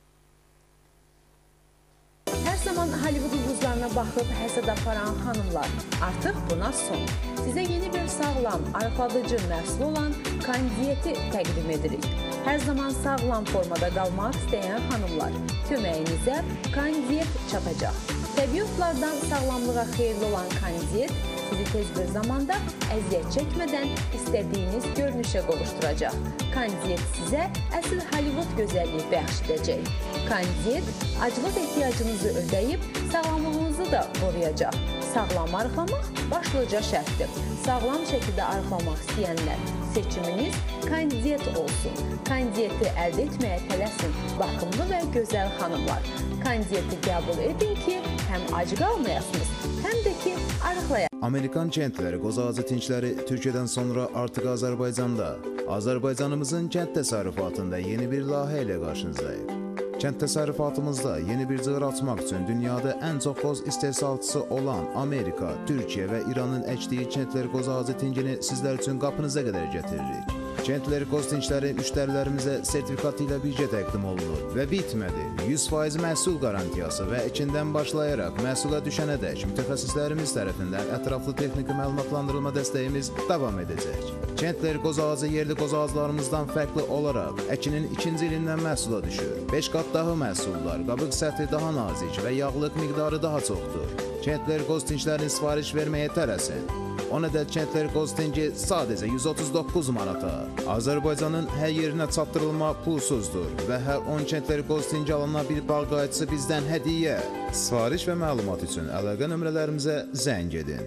Hər zaman Hollywood ulduzlarına baxıb həsəd aparan xanımlar, artıq buna son. Sizə yeni bir sağlam, arıqladıcı məhsul olan kondiyeti təqdim edirik. Hər zaman sağlam formada qalmaq istəyən xanımlar, köməyinizə kondiyet çatacaq. Təbii otlardan sağlamlığa xeyirli olan kondiyet sizi tez bir zamanda əziyyət çəkmədən istədiyiniz görünüşə qovuşturacaq. Kondiyet sizə əsl Hollywood gözəlliyi bəxş edəcək. Kondiyet aclıq ehtiyacınızı ödəyib, sağlamlığınızı da qoruyacaq. Sağlam arıqlamaq başlıca şərtdir. Sağlam şəkildə arıqlamaq istəyənlər, seçiminiz kondiyet olsun. Kondiyeti əldə etməyə tələsin, baxımlı və gözəl xanımlar. Kondiyeti qəbul edin ki, həm ac qalmayasınız, həm də ki, arıqlayasınız. Amerikan kəndləri, qozağacı tincləri Türkiyədən sonra artıq Azərbaycanda. Azərbaycanımızın kənd təsərrüfatında yeni bir layihə ilə qarşınızdayıq. Kənd təsərrüfatımızda yeni bir cığır açmaq üçün dünyada ən çox qoz istehsalçısı olan Amerika, Türkiyə və İranın əkdiyi kəndləri qozağacı tingini sizlər üçün qapınıza qədər getiririk. Kəndləri qoz tincləri müştərilərimizə sertifikat ilə birgə təqdim olunur və bitmədi. yüz faiz məhsul qarantiyası və ekindən başlayaraq məhsula düşənədək mütəxəssislərimiz tərəfindən ətraflı texniki məlumatlandırılma dəstəyimiz davam edəcək. Kəndləri qozağacı yerli qozağacılarımızdan fərqli olaraq əkinin ikinci ilindən məhsula düşür. beş qat daha məhsullar, qabıq səthi daha nazik və yağlıq miqdarı daha çoxdur. Kəndləri qoz tinclərini sifariş verməyə tələsin. on ədəd kəndləri qoz tinci sadəcə yüz otuz doqquz manata. Azərbaycanın hər yerinə çatdırılma pulsuzdur və hər on kəndləri qoz tinci alana bir bağ qayıtısı bizdən hədiyyə. Sifariş və məlumat üçün əlaqə nömrələrimizə zəng edin.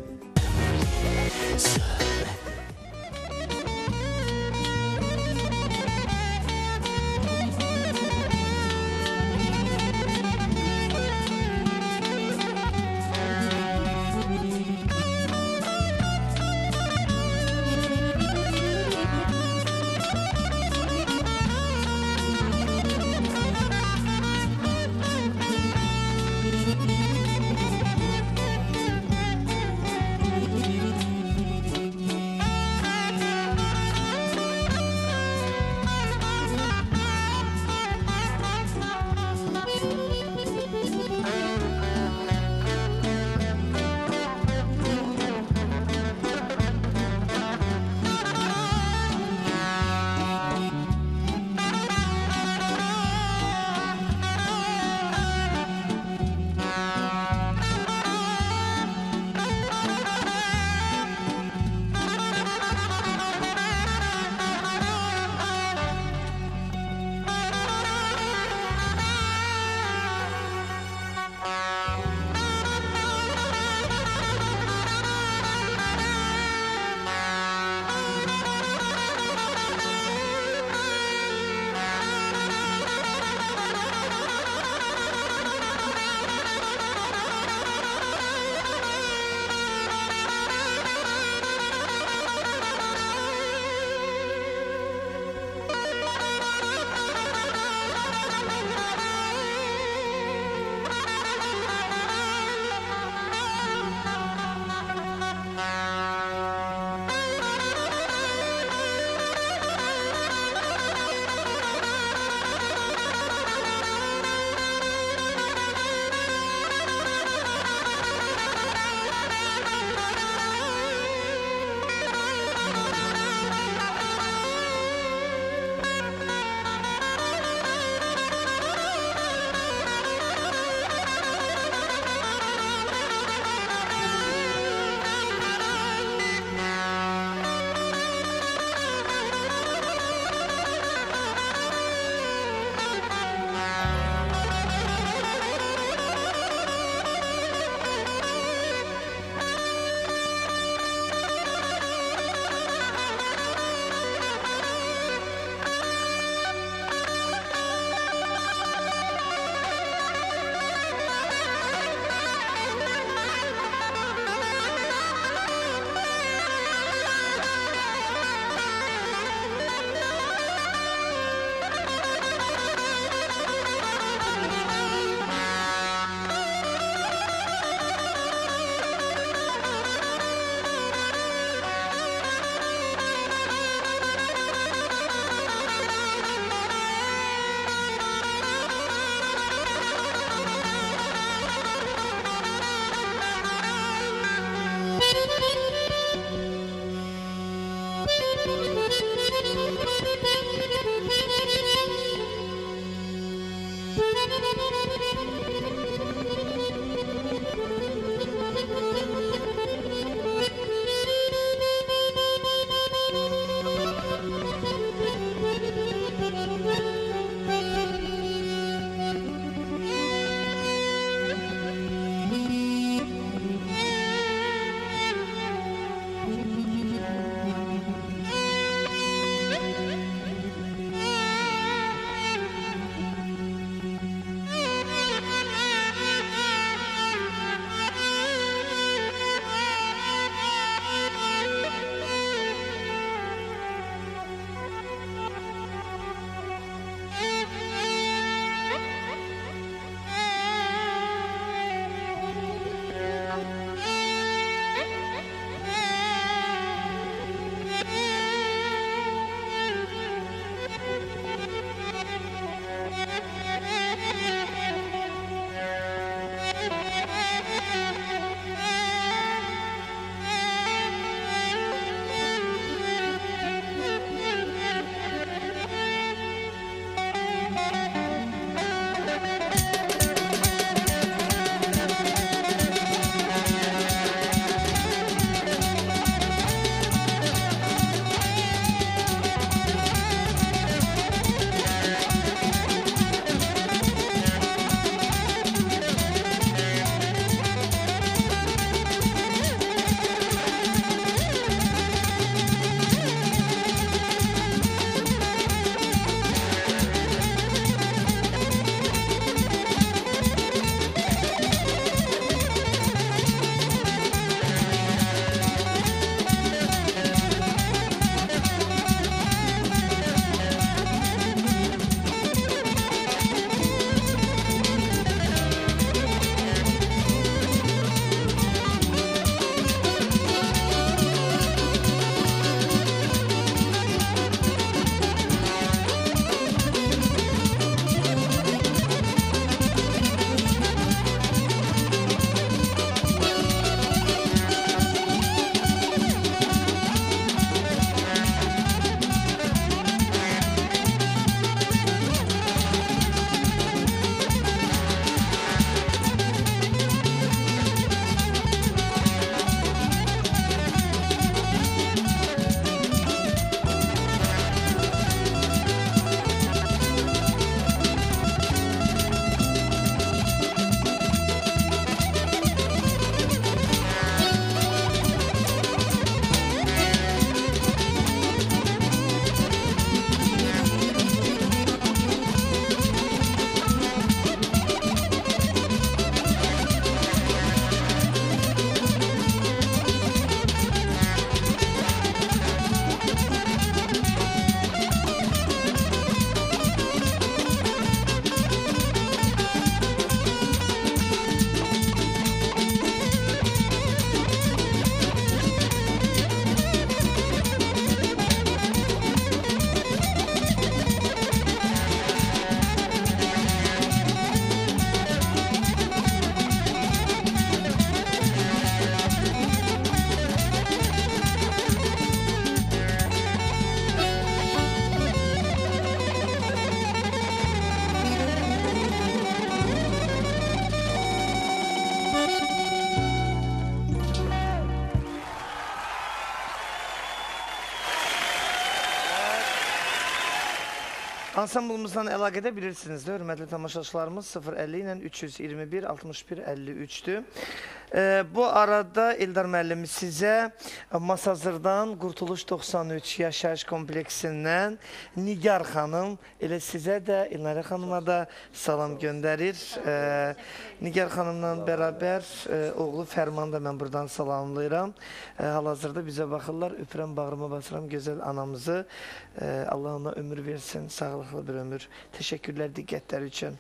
Ansamblımızdan əlaqə edə bilirsiniz də, hörmətli tamaşaçılarımız sıfır əlli ilə üç yüz iyirmi bir altmış bir əlli üçdür. Ee, bu arada İldar müəllimi sizə Masazırdan Qurtuluş doxsan üç yaşayış kompleksindən Nigar xanım, elə sizə də, İlnarə xanıma da salam göndərir. Ee, Nigar xanımla bərabər e, oğlu Fərman da mən buradan salamlayıram. E, Hal-hazırda bizə baxırlar, öpürəm, bağrıma basıram gözəl anamızı. E, Allah ona ömür versin, sağlıqlı bir ömür. Təşəkkürlər diqqətləri üçün.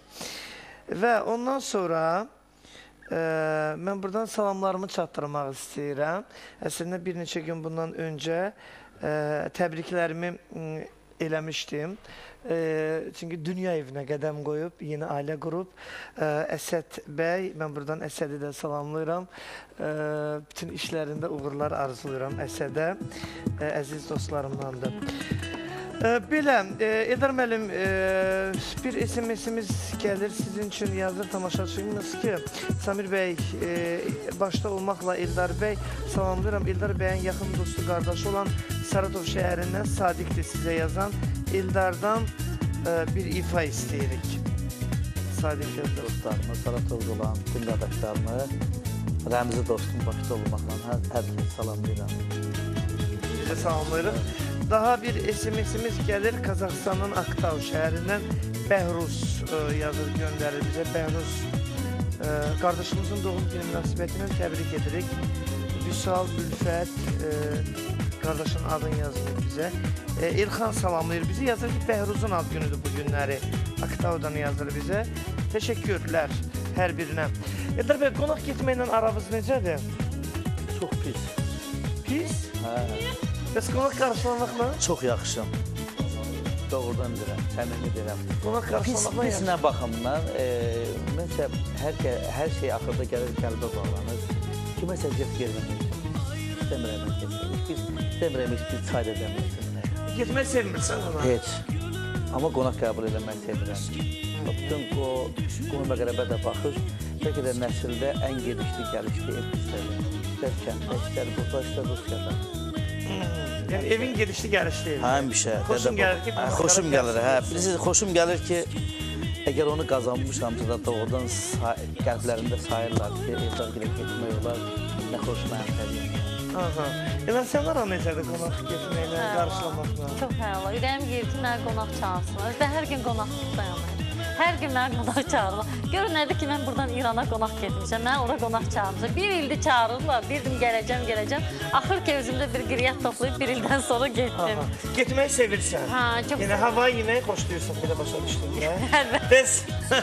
Və ondan sonra Ee, mən buradan salamlarımı çatdırmaq istəyirəm. Əslində bir neçə gün bundan öncə e, təbriklərimi m, eləmişdim. E, çünki dünya evinə qədəm qoyub, yeni ailə qurub. E, Əsəd bəy, mən buradan Əsədi də salamlayıram. E, bütün işlərində uğurlar arzuluyorum Əsədə. E, əziz dostlarımdandır. Belə, Eldar müəllim, bir S M S-imiz gəlir sizin üçün yazır tamaşaçımız ki, Samir bəy, başda olmaqla Eldar bəy salamlayıram. Eldar bəyin yaxın dostu, qardaşı olan Saratov şəhərindən Sadiqdir sizə yazan. Eldardan bir ifa istəyirik. Sadiq dostlarımı, Saratovda olan bütün qardaşlarımı, Rəmzi dostum başda olmaqla hər kəs salamlayıram. Bizə salamlayırıq. Daha bir S M S-imiz gəlir Qazaxıstanın Aktav şəhərindən Bəhruz e, yazır, göndərir bizə. Bəhruz e, qardaşımızın doğum günü münasibətindən təbrik edirik. Vüsal, Ülfət e, qardaşın adını yazılır bizə. E, İlxan salamlayır bizi. Yazır ki, Bəhruzun ad günüdür bu günləri. Aktavdan yazır bizə. Təşəkkürlər hər birinə. Eldar bəy, qonaq getməklə aramız necədir? Çox pis. Pis? Hə. Bəs qonaq qarşılamaqla? Çox yaxşıyam. Doğrudan deyirəm, səmimi deyirəm. Qonaq qarşılamaqla pis, pis nə baxımdan, e, məncə hər, hər şey axırda gəlir, qəlbə bağlanır. Kiməsə get gelməmək. İstəmirəm mən getmək. Biz istəmirəm, biz çay da demək. Getmək sevmirsən ona? Heç. Amma qonaq qəbul eləmək sevirəm. Bütün o qonaq qərəbə də baxır. Bəlkə də nəsildə ən gedişli, gəlişli ev istədir. İstər kəndə, istər burada, istər Rusiyada. Yəni evin gedişli gəlişli evi. Həmişə. Xoşum gəlir ki, hə, xoşum gəlir, hə. Bilirsiniz, xoşum gəlir ki, əgər onu qazanmışamsa da doğrudan qəlblərində sayırlar ki, evdən girib getmək olar, nə xoş mənim təbiyyəm. Aha. Yəni sən aran necədir qonaq getməklə, qarşılamaqla? Çox həla. Ürəyim gelir ki, mənə qonaq çağırsınlar. Və hər gün qonaq dayanır. Hər gün mənə qonaq çağırırlar. Görün nədir ki, mən buradan İrana qonaq getmişəm, mən ora qonaq çağırmışam. Bir ildir çağırırlar, bildim gələcəm, gələcəm. Axır ki, özümdə bir qriyyət toplayıb bir ildən sonra getdim. Aha. Getməyi sevirsən. Ha, çox yəni, hava yeməyi xoşlayırsan, belə başa düşdün də. Bəs,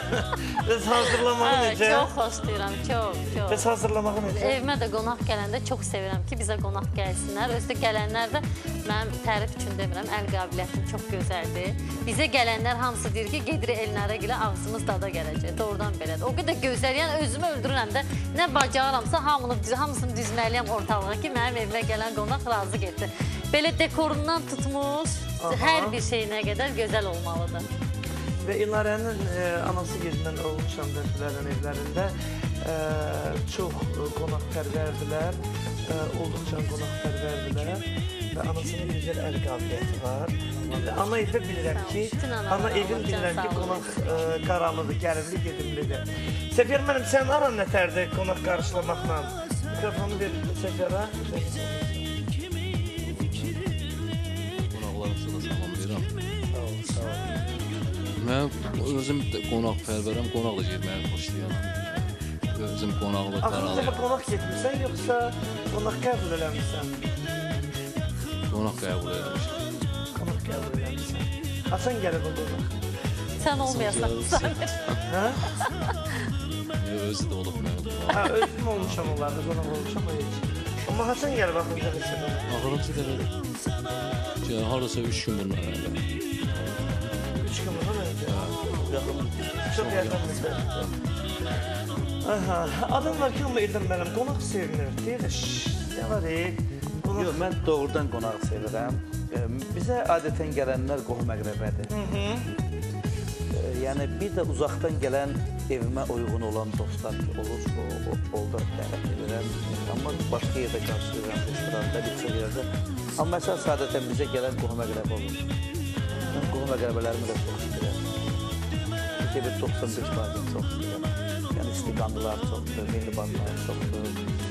bəs hazırlamağı necə? Çox xoşlayıram, çox, çox. Bəs hazırlamağı necə? Evimə də qonaq gələndə çox sevirəm ki, bizə qonaq gəlsinlər. Özdə gələnlər də mənim tərif üçün demirəm, əl qabiliyyətim çox gözəldir. Bizə gələnlər hamısı deyir ki, gedir Elnarə gilə ağzımız dada gələcək. Doğrudan belədir. O qədər gözəl, yəni özümü öldürürəm də nə bacaramsa hamısını düzməliyəm ortalığa ki, mənim evimə gələn qonaq razı getdi. Belə dekorundan tutmuş, hər bir şeyinə qədər gözəl olmalıdır. Və İlnarənin e, anası gedindən olmuşam dəfələrdən evlərində. E, çox qonaqpərvərdilər, e, olduqca qonaqpərvərdilər və anasının gözəl əl qabiliyyəti var. Ana evdə bilirəm ki, ana evin bilirəm ki, qonaq e, qaralıdır, gəlimli, gedimlidir. Səfər mənim, sən aran nətərdir qonaq qarşılamaqla? Mikrofonu ver Səfərə. Qonaqlarımıza da salamlayıram. Sağ ol, sağ ol. Mən özüm qonaqpərvərəm, qonaqla getməyi xoşlayıram. Özüm qonaqla qaralıyam. Axırda qonaq getmirsən, yoxsa qonaq qəbul eləmişsən? Qonaq qəbul eləmişəm. Qonaq qəbul eləmişsən. Hasan gəlib o qonaq? Sən olmayasan, Samir. Hə? Özü də olub mənim qonaq. Hə, özüm olmuşam onlarda, qonaq olmuşam o heç. Amma Hasan gəlib axırıncı məsələ. Axırıncı dəfə. Hardasa üç gün bundan əvvəl. Üç gün bundan əvvəl? Çox yaxınmışdır. Aha, adam var ki, amma Eldar mənim qonaq sevinir. Deyir, nə var e? Yox, mən doğrudan qonaq sevirəm. Bizə adətən gələnlər qohum-əqrəbədir. Yəni, bir də uzaqdan gələn evimə uyğun olan dostlar ki, olur, olda dəvət edirəm. Amma başqa yerdə qarşılayıram, restoranda, bir çox yerdə. Amma məsəl sadətən bizə gələn qohum-əqrəbə olur. Mən qohum və qələbələrimi də çox istəyirəm. İki bir doxsan beş faizini çox istəyirəm. Yəni istiqanlılar çoxdur, mehribanlar çoxdur.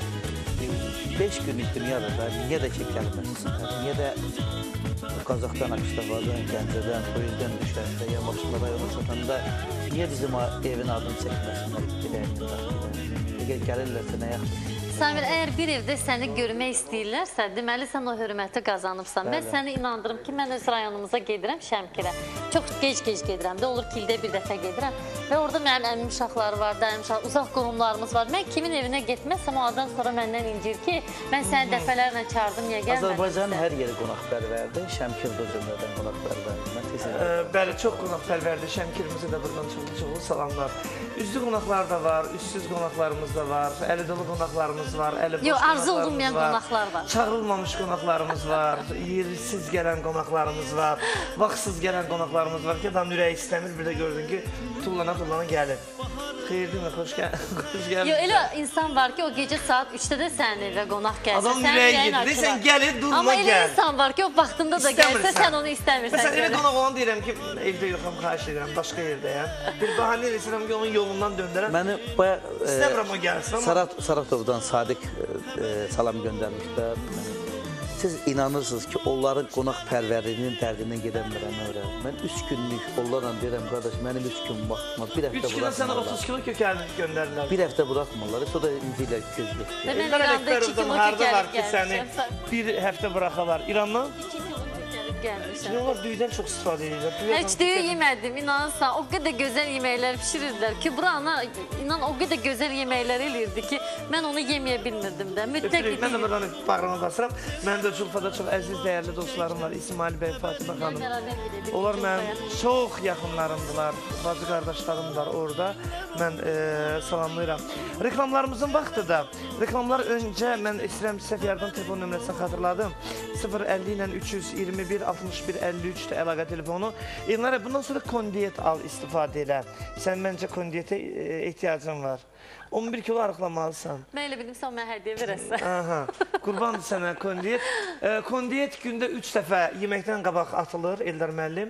beş günlük dünyadır da, niyə də ki gəlməsin? Niyə də Qazaxdan, Akışdavadan, Gəncədən, Poyuzdan düşəndə, ya başqa rayona çatanda niyə bizim evin adını çəkməsinlər, diləyini taxtırlar? Əgər gəlirlərsə nə yaxşı? Samir, əgər bir evdə səni görmək istəyirlərsə, deməli sən o hörməti qazanıbsan. Mən səni inandırım ki, mən öz rayonumuza gedirəm, Şəmkirə. Çox gec-gec gedirəm də, olur ki, ildə bir dəfə gedirəm. Və orada mənim əmim uşaqları var, dayım uşaqları, uzaq qohumlarımız var. Mən kimin evinə getməzsəm, o adam sonra məndən incir ki, mən səni dəfələrlə çağırdım, niyə gəlmədin? Azərbaycanın hər yeri qonaqpərvərdir, Şəmkir də cümlədən qonaqpərvərdir. Bəli, çox qonaqpərvərdir, Şəmkirimizi də buradan çoxlu salamlar. Üzdü qonaqlar da var, üstsüz qonaqlarımız da var, əli dolu qonaqlarımız var, əli boş Yox, arzu qonaqlarımız olunmayan var, qonaqlar var. çağırılmamış qonaqlarımız var, yersiz gələn qonaqlarımız var, vaxtsız gələn qonaqlarımız var ki, adam ürəyi istəmir, bir də gördün ki, tullana-tullana gəlir. Xeyirdir mi? Xoş gəldin. Yox, elə insan var ki, o gecə saat üçdə də sənin evə qonaq gəlsə, adam ürəyi gedir, sən gəlir, durma gəl. Amma elə insan var ki, o vaxtında da gəlsə, sən onu istəmirsən. Məsələn, elə qonaq olan deyirəm ki, evdə yoxam, xahiş edirəm, başqa yerdəyəm. Bir bahanə edirəm ki, onun yolundan döndərəm. Məni baya İstəmirəm o gəlsin, amma... Saratovdan Sadiq salam göndərmişlər. Siz inanırsınız ki, onların qonaqpərvərliyinin dərdindən gedən birəm öyrəm. Mən üç günlük onlarla deyirəm, qardaş, mənim üç gün vaxtım var, bir həftə buraxmırlar. üç günə sənə otuz kilo kökəlini göndərirlər. Bir həftə buraxmırlar, o da inciylər göz götürür. Demək, İranda iki kilo kökəlib gəlmişəm. Bir həftə buraxalar. İrandan? Gəlmişəm. Onlar düyüdən çox istifadə edirlər. Heç düyü yemədim, inanırsan. O qədər gözəl yeməklər pişirirdilər. Kübra ana, inan o qədər gözəl yeməklər eləyirdi ki, mən onu yeməyə bilmirdim də. Mütləq idi. Mən də buradan bağrama basıram. Mənim də Culfada çox əziz, dəyərli dostlarım var. İsmail bəy, Fatimə xanım. Onlar mənim çox yaxınlarımdılar. Bacı qardaşlarımdılar orada. Mən salamlayıram. Reklamlarımızın vaxtı da. Reklamlar öncə mən istəyirəm səhv yardım telefon nömrəsini xatırladım. sıfır əlli ilə üç yüz iyirmi bir altmış bir əlli üçdə əlaqə telefonu. İlnara, bundan sonra kondiyet al, istifadə elə. Sən məncə kondiyetə ehtiyacın var. on bir kilo arıqlamalısan. Mən elə bildim, sən mənə hədiyyə verəsən. Aha, qurbandır sənə kondiyet. Kondiyet gündə üç dəfə yeməkdən qabaq atılır, Eldar müəllim.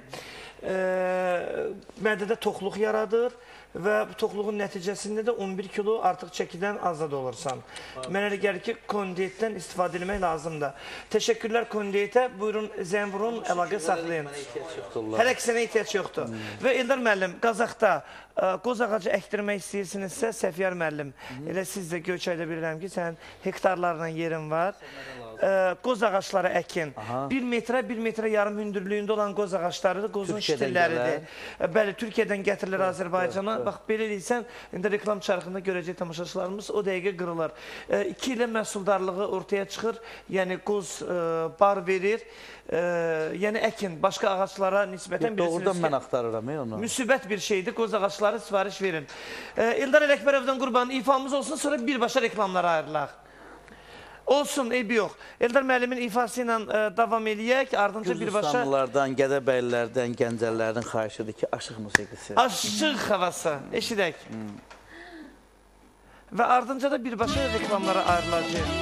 Mədədə toxluq yaradır və bu toxluğun nəticəsində də on bir kilo artıq çəkidən azad olursan. Mənə elə gəlir ki, kondiyetdən istifadə etmək lazımdır. Təşəkkürlər kondiyetə. Buyurun, zəng vurun, əlaqə saxlayın. Hələ ki, sənə ehtiyac yoxdur. Və Eldar müəllim, Qazaxda qoz ağacı əkdirmək istəyirsinizsə, Səfiyar müəllim, elə siz də Göyçayda bilirəm ki, sənin hektarlarla yerin var. Qoz ağaçları əkin. Bir metrə, bir metrə yarım hündürlüyündə olan qoz ağaçları da qozun şitilləridir. Bəli, Türkiyədən gətirilir Azərbaycana. Bax, belə deyilsən, indi reklam çarxında görəcək tamaşaçılarımız o dəqiqə qırılır. İki ilə məhsuldarlığı ortaya çıxır, yəni qoz bar verir. Yəni əkin, başqa ağaçlara nisbətən bilirsiniz ki... Doğrudan mən axtarıram onu. Müsibət bir şeydir, qoz ağaçları sifariş verin. Eldar Ələkbərovdan qurbanın ifamız olsun, sonra birbaşa reklamlara ayrılaq. Olsun, eybi yox. Eldar müəllimin ifası ilə davam eləyək, ardınca birbaşa... Gürcüstanlılardan, Gədəbəylilərdən, Gəncəlilərdən xahiş edir ki, aşıq musiqisi. Aşıq havası, eşidək. Və ardınca da birbaşa reklamlara ayrılacaq.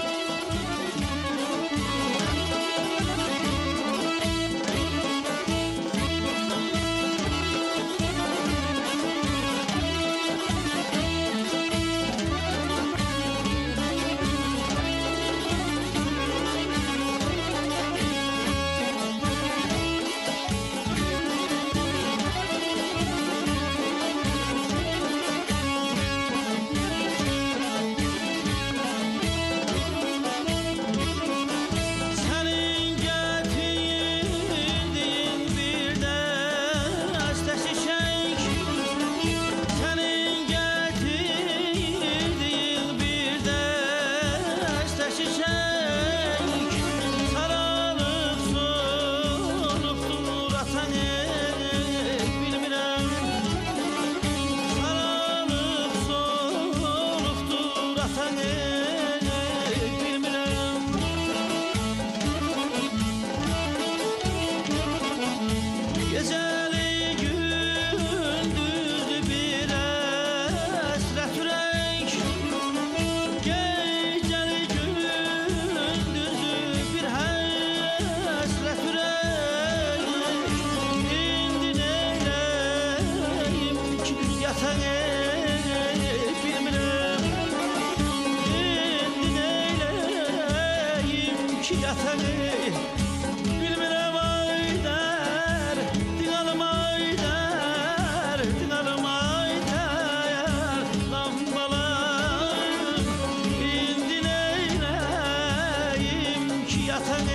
ki yatanı bilmirəm aydar dinalım aydar dinalım aydar lambalar indi neyləyim ki yatanı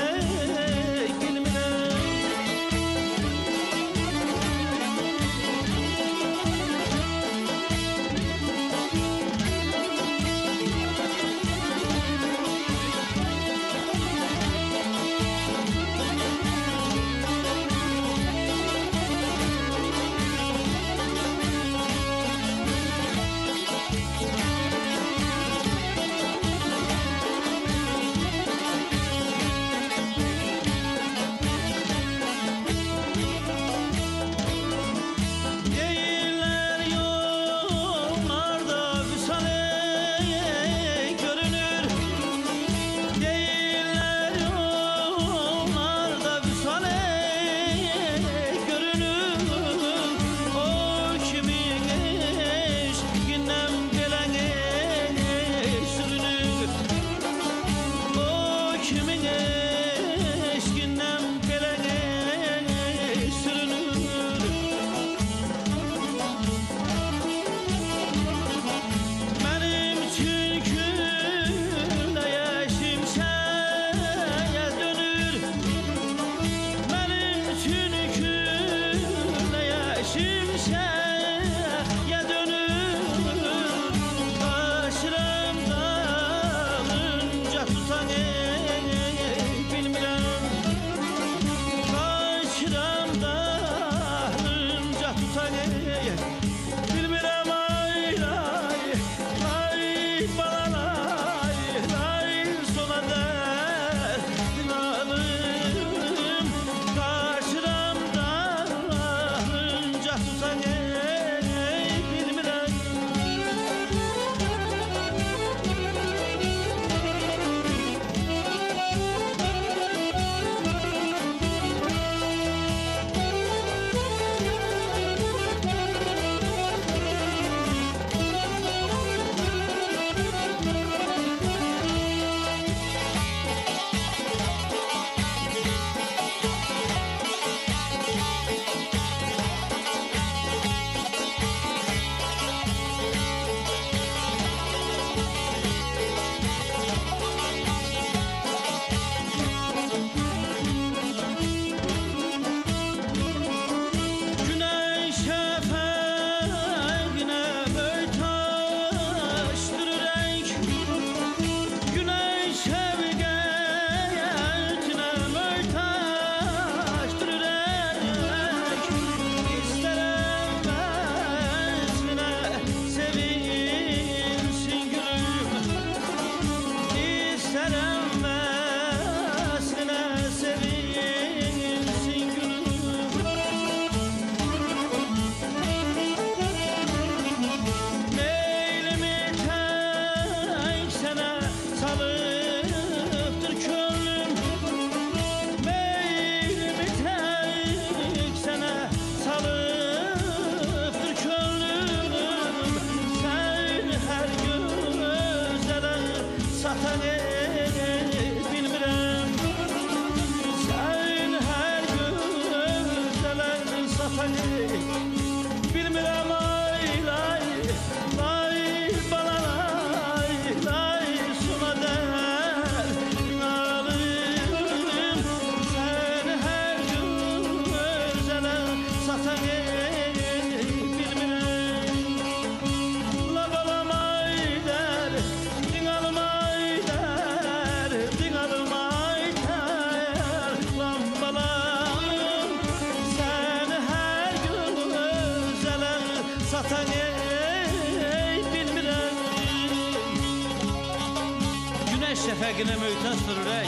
şəfəqinə möhtaçdır ürək.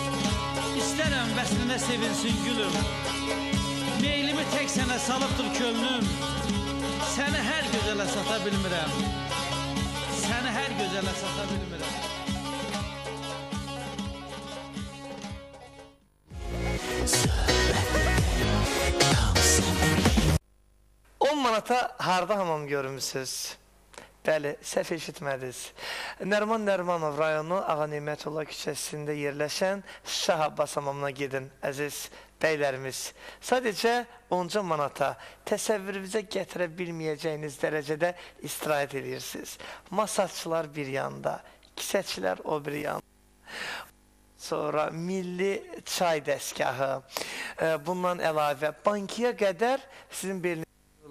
İstərəm vəslinə sevinsin gülüm. Meylimi tək sənə salıbdır könlüm. Səni hər gözələ sata bilmirəm. Səni hər gözələ sata bilmirəm. on manata harda hamam görmüsünüz? Bəli, səhv eşitmədiniz. Nəriman Nərimanov rayonu Ağa Nemətullah küçəsində yerləşən Şah Abbas hamamına gedin, əziz bəylərimiz. Sadəcə onca manata təsəvvürünüzə gətirə bilməyəcəyiniz dərəcədə istirahət edirsiniz. Masajçılar bir yanda, kisəçilər o bir yanda. Sonra milli çay dəstgahı, bundan əlavə bankiyə qədər sizin beliniz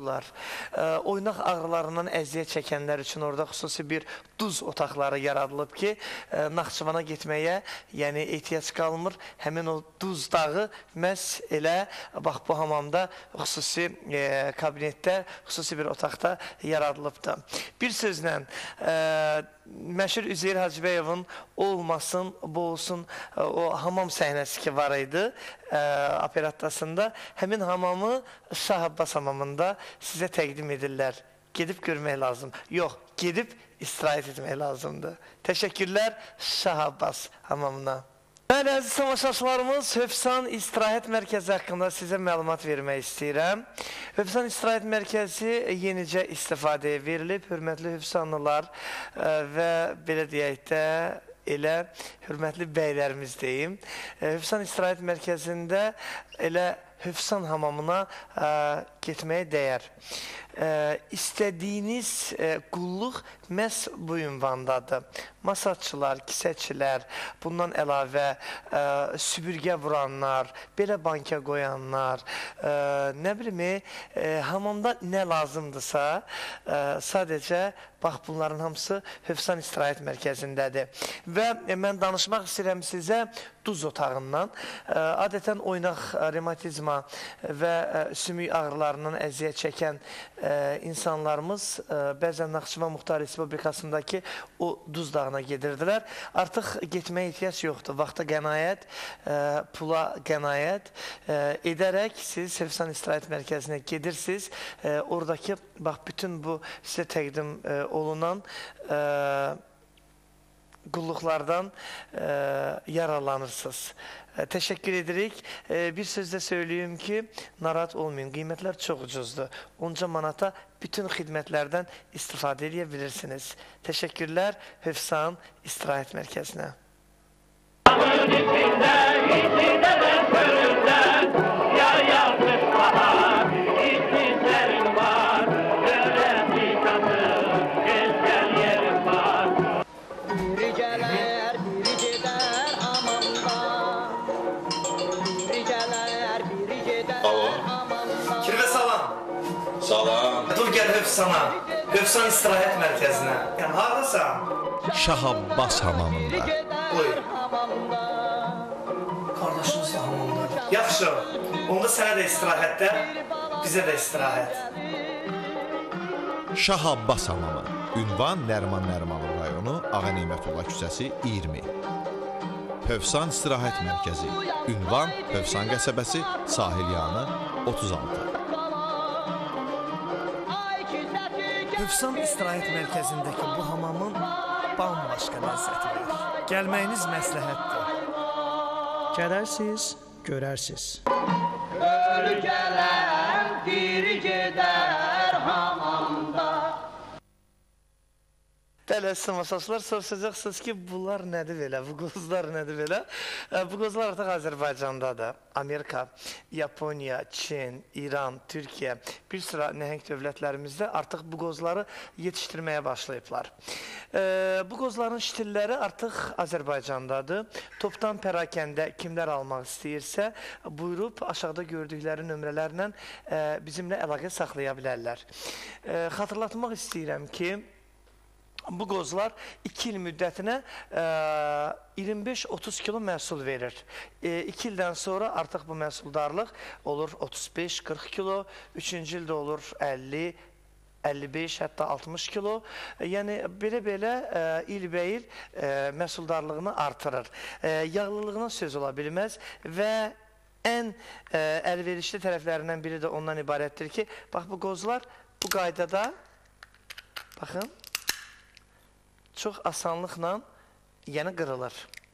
oynaq ağrılarından əziyyət çəkənlər üçün orada xüsusi bir duz otaqları yaradılıb ki, Naxçıvana getməyə yəni ehtiyac qalmır. Həmin o duz dağı məhz elə bax bu hamamda xüsusi kabinetdə, xüsusi bir otaqda yaradılıbdır. Bir sözlə, məşhur Üzeyir Hacıbəyovun olmasın, bu olsun o hamam səhnəsi ki var idi operattasında, həmin hamamı Şah Abbas hamamında sizə təqdim edirlər. Gedib görmək lazım. Yox, gedib istirahət etmək lazımdır. Təşəkkürlər Şah Abbas hamamına. Bəli, əziz tamaşaçılarımız, Hövsan İstirahət Mərkəzi haqqında sizə məlumat vermək istəyirəm. Hövsan İstirahət Mərkəzi yenicə istifadəyə verilib, hörmətli Hövsanlılar və belə deyək də, elə hörmətli bəylərimiz deyim. Hövsan İstirahət Mərkəzində elə Hövsan hamamına getməyə dəyər. İstədiyiniz qulluq məhz bu ünvandadır. Masajçılar, kisəçilər, bundan əlavə süpürgə vuranlar, belə banka qoyanlar, nə bilimi, hamamda nə lazımdırsa, sadəcə bax bunların hamısı Hövsan İstirahət Mərkəzindədir. Və mən danışmaq istəyirəm sizə duz otağından. Adətən oynaq revmatizma və sümük ağrılarından əziyyət çəkən insanlarımız bəzən Naxçıvan Muxtar Respublikasındakı o duz dağına gedirdilər. Artıq getməyə ehtiyac yoxdur. Vaxta qənaət, pula qənaət edərək siz Hövsan İstirahət Mərkəzinə gedirsiniz. Oradakı bax bütün bu sizə təqdim olunan qulluqlardan yararlanırsınız. Təşəkkür edirik. Bir sözdə söyləyeyim ki, narahat olmayın, qiymətlər çox ucuzdur. onca manata bütün xidmətlərdən istifadə edə bilirsiniz. Təşəkkürlər Hövsan İstirahət Mərkəzinə. Hövsana, Hövsan İstirahət Mərkəzinə. Yəni, haradasan? Şah Abbas hamamında. Buyur. Qardaşınız da hamamdadır. Yaxşı, onda sənə də istirahətdə, bizə də istirahət. Şah Abbas hamamı. Ünvan Nəriman Nərimanov rayonu, Ağa Nemətullah küçəsi iyirmi. Hövsan İstirahət Mərkəzi. Ünvan Hövsan qəsəbəsi, Sahil yanı otuz altı. Hövsan İstirahət Mərkəzindəki bu hamamın bambaşqa ləzzəti var. Gəlməyiniz məsləhətdir. Gələrsiniz, görərsiniz. Ölkələn diri gedər hamamda. Bəli, əziz tamaşaçılar, soruşacaqsınız ki, bunlar nədir belə, bu qozlar nədir belə? Bu qozlar artıq Azərbaycandadır. Amerika, Yaponiya, Çin, İran, Türkiyə, bir sıra nəhəng dövlətlərimizdə artıq bu qozları yetişdirməyə başlayıblar. Bu qozların ştilləri artıq Azərbaycandadır. Topdan pərakəndə kimlər almaq istəyirsə, buyurub aşağıda gördükləri nömrələrlə bizimlə əlaqə saxlaya bilərlər. Xatırlatmaq istəyirəm ki, bu qozlar iki il müddətinə iyirmi beş otuz kilo məhsul verir. iki ildən sonra artıq bu məhsuldarlıq olur otuz beş qırx kilo, üçüncü ildə olur əlli əlli beş, hətta altmış kilo. Yəni, belə-belə ilbəil məhsuldarlığını artırır. Yağlılığına söz ola bilməz və ən əlverişli tərəflərindən biri də ondan ibarətdir ki, bax, bu qozlar bu qaydada, baxın, çox asanlıqla yəni qırılır.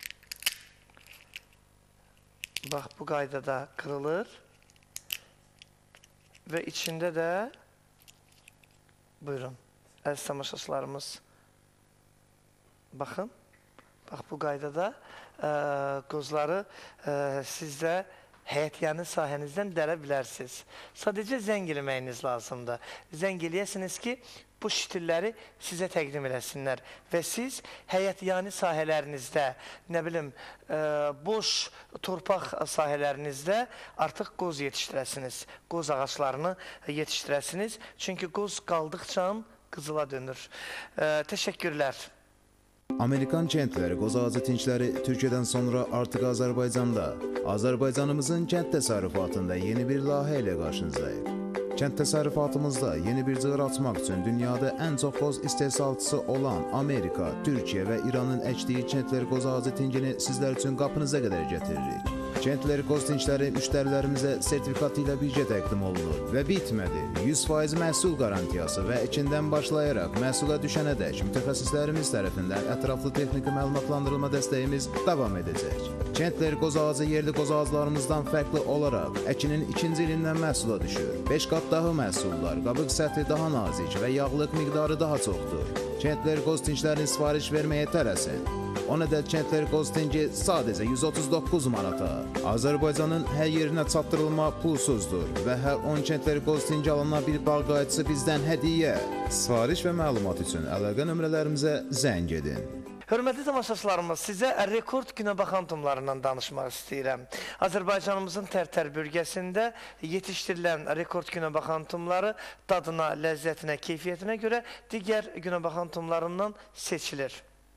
Bax, bu qaydada qırılır və içində də, buyurun, əziz tamaşaçılarımız. Baxın, bax bu qaydada ə, qozları ə, siz də həyətyanı sahənizdən dələ bilərsiniz. Sadəcə zəng eləməyiniz lazımdır. Zəng eləyəsiniz ki, bu şitilləri sizə təqdim eləsinlər və siz həyətyani sahələrinizdə, nə bilim, ə, boş torpaq sahələrinizdə artıq qoz yetişdirəsiniz. Qoz ağaçlarını yetişdirəsiniz. Çünki qoz qaldıqca qızıla dönür. Ə, təşəkkürlər. Amerikan kəndləri, qozağacı tinkləri Türkiyədən sonra artıq Azərbaycanda, Azərbaycanımızın kənd təsərrüfatında yeni bir layihə ilə qarşınızdayıq. Kənd təsərrüfatımızda yeni bir cığır açmaq üçün dünyada ən çox qoz istehsalçısı olan Amerika, Türkiyə və İranın əkdiyi kəndləri qozağacı tinkini sizlər üçün qapınıza qədər gətiririk. Kəndləri qoz tinkləri müştərilərimizə sertifikatı ilə birgə təqdim olunur və bitmədi. yüz faiz məhsul qarantiyası və ekindən başlayaraq məhsula düşənədək mütəxəssislərimiz tərəfindən ətraflı texniki məlumatlandırılma dəstəyimiz davam edəcək. Kəndləri qoz ağacı yerli qoz ağaclarımızdan fərqli olaraq əkinin ikinci ilindən məhsula düşür. beş qat daha məhsullar, qabıq səthi daha nazik və yağlıq miqdarı daha çoxdur. Kəndləri qoz tinklərini sifariş verməyə tələsin. on ədəd kəndləri qoz tinki sadəcə yüz otuz doqquz manata. Azərbaycanın hər yerinə çatdırılma pulsuzdur və hər on kəndləri qoz tinki alınan bir bağ qayıtısı bizdən hədiyyə. Sifariş və məlumat üçün əlaqə nömrələrimizə zəng edin. Hörmətli tamaşaçılarımız, sizə rekord günəbaxan tumlarından danışmaq istəyirəm. Azərbaycanımızın Tərtər bölgəsində yetişdirilən rekord günəbaxan tumları dadına, ləzzətinə, keyfiyyətinə görə digər günəbaxan tumlarından seçilir.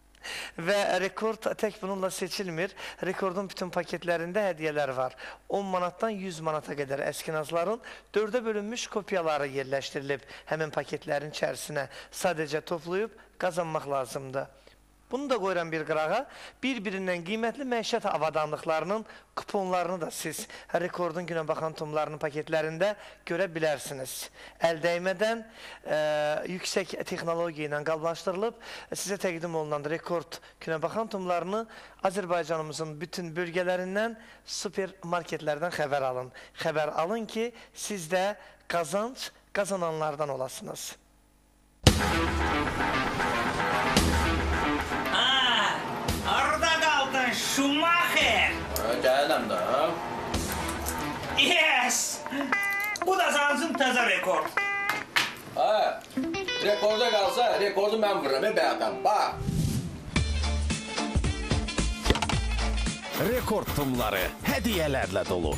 Və rekord tək bununla seçilmir. Rekordun bütün paketlərində hədiyyələr var. on manatdan yüz manata qədər əskinazların dördə bölünmüş kopyaları yerləşdirilib. Həmin paketlərin içərisinə sadəcə toplayıb qazanmaq lazımdır. Bunu da qoyuram bir qırağa. Bir-birindən qiymətli məişət avadanlıqlarının kuponlarını da siz rekordun günəbaxan tumlarının paketlərində görə bilərsiniz. Əl dəymədən e, yüksək texnologiya ilə qablaşdırılıb sizə təqdim olunan rekord günəbaxan tumlarını Azərbaycanımızın bütün bölgələrindən, supermarketlərdən xəbər alın. Xəbər alın ki, siz də qazanc qazananlardan olasınız. Schumacher! Gələm də, ha? Yes! Bu da zansın təzə rekord. Ha, rekorda qalsa, rekordu mən vururam, bəyətəm, bax. Rekord tumları hədiyyələrlə dolu.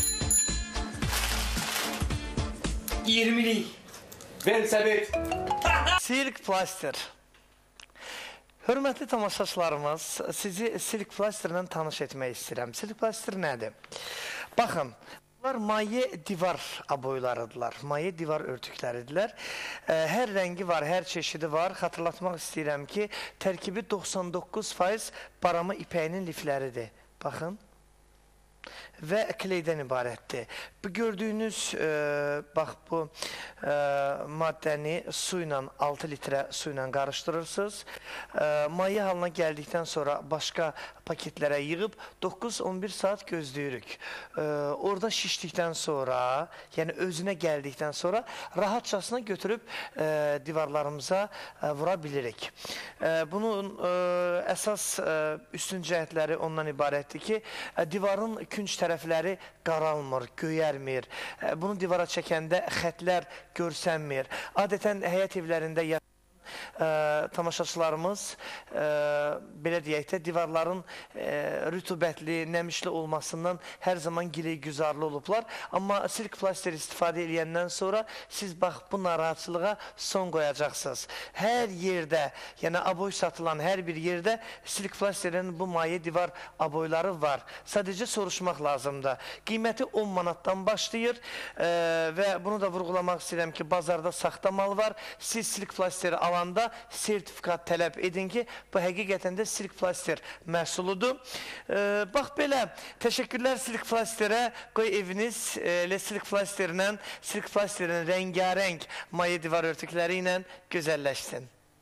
iyirmilik. Velsabit. Silk plaster. Hörmətli tamaşaçılarımız, sizi silk plasterlə tanış etmək istəyirəm. Silk plaster nədir? Baxın, bunlar maye divar aboylarıdırlar, maye divar örtükləridirlər. Hər rəngi var, hər çeşidi var. Xatırlatmaq istəyirəm ki, tərkibi doxsan doqquz faiz barama ipəyinin lifləridir. Baxın. Və kleydən ibarətdir. Bu gördüyünüz, e, bax bu e, maddəni su ilə, altı litrə su ilə qarışdırırsınız. E, maye halına gəldikdən sonra başqa paketlərə yığıb doqquz on bir saat gözləyirik. E, orada şişdikdən sonra, yəni özünə gəldikdən sonra rahatçasına götürüb e, divarlarımıza e, vura bilirik. E, bunun e, əsas e, üstün cəhətləri ondan ibarətdir ki, e, divarın künc tərəfləri qaralmır, göyərmir. Bunu divara çəkəndə xətlər görsənmir. Adətən həyət evlərində yaşayan ə, tamaşaçılarımız ə, belə deyək də divarların ə, rütubətli, nəmişli olmasından hər zaman gileygüzarlı olublar. Amma silk plaster istifadə edəndən sonra siz bax bu narahatçılığa son qoyacaqsınız. Hər yerdə, yəni aboy satılan hər bir yerdə silk plasterin bu maye divar aboyları var. Sadəcə soruşmaq lazımdır. Qiyməti on manatdan başlayır ə, və bunu da vurğulamaq istəyirəm ki, bazarda saxta mal var. Siz silk plasteri alanda sertifikat tələb edin ki, bu həqiqətən də silk plaster məhsuludur. Ee, bax belə, təşəkkürlər silk plasterə, qoy eviniz elə silk plasterlə, silk plasterin rəngarəng maye divar örtükləri ilə gözəlləşsin.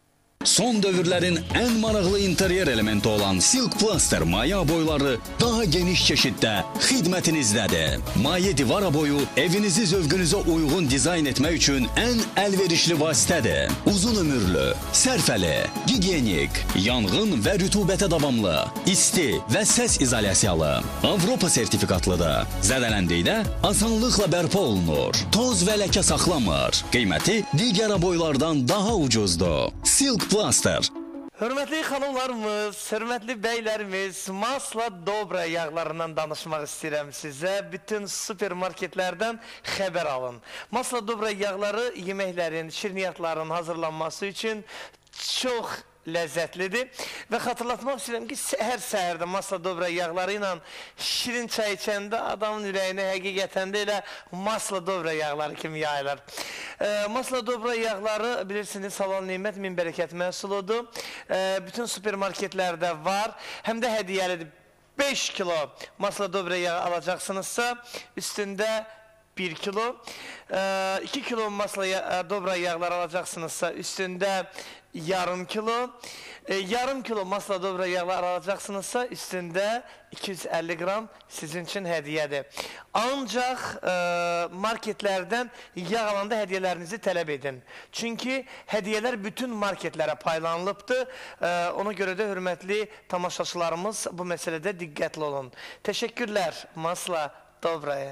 Son dövrlərin ən maraqlı interyer elementi olan Silk Plaster maya boyları daha geniş çeşiddə xidmətinizdədir. Maye divar boyu evinizi zövqünüzə uyğun dizayn etmək üçün ən əlverişli vasitədir. Uzun ömürlü, sərfəli, gigiyenik, yanğın və rütubətə davamlı, isti və səs izolyasiyalı, Avropa sertifikatlıdır. Zədələndikdə asanlıqla bərpa olunur. Toz və ləkə saxlamır. Qiyməti digər boylardan daha ucuzdur. Silk Plaster. Hörmətli xanımlarımız, hörmətli bəylərimiz, Masla Dobra yağlarından danışmaq istəyirəm sizə. Bütün supermarketlərdən xəbər alın. Masla Dobra yağları yeməklərin, şirniyyatların hazırlanması üçün çox ləzzətlidir və xatırlatmaq istəyirəm ki, hər səhərdə Masla Dobra yağları ilə şirin çay içəndə adamın ürəyinə həqiqətən də elə Masla Dobra yağları kimi yayılır. E, Masla Dobra yağları bilirsiniz halal nimət min bərəkət məhsuludur. E, bütün supermarketlərdə var, həm də hədiyyəlidir. beş kilo Masla Dobra yağı alacaqsınızsa üstündə bir kilo, iki kilo Masla Dobra yağlar alacaqsınızsa üstündə yarım kilo, yarım kilo Masla Dobra yağlar alacaqsınızsa üstündə iki yüz əlli qram sizin üçün hədiyyədir. Ancaq marketlərdən yağ alanda hədiyyələrinizi tələb edin. Çünki hədiyyələr bütün marketlərə paylanılıbdır. Ona görə də hörmətli tamaşaçılarımız bu məsələdə diqqətli olun. Təşəkkürlər Masla Dobraya.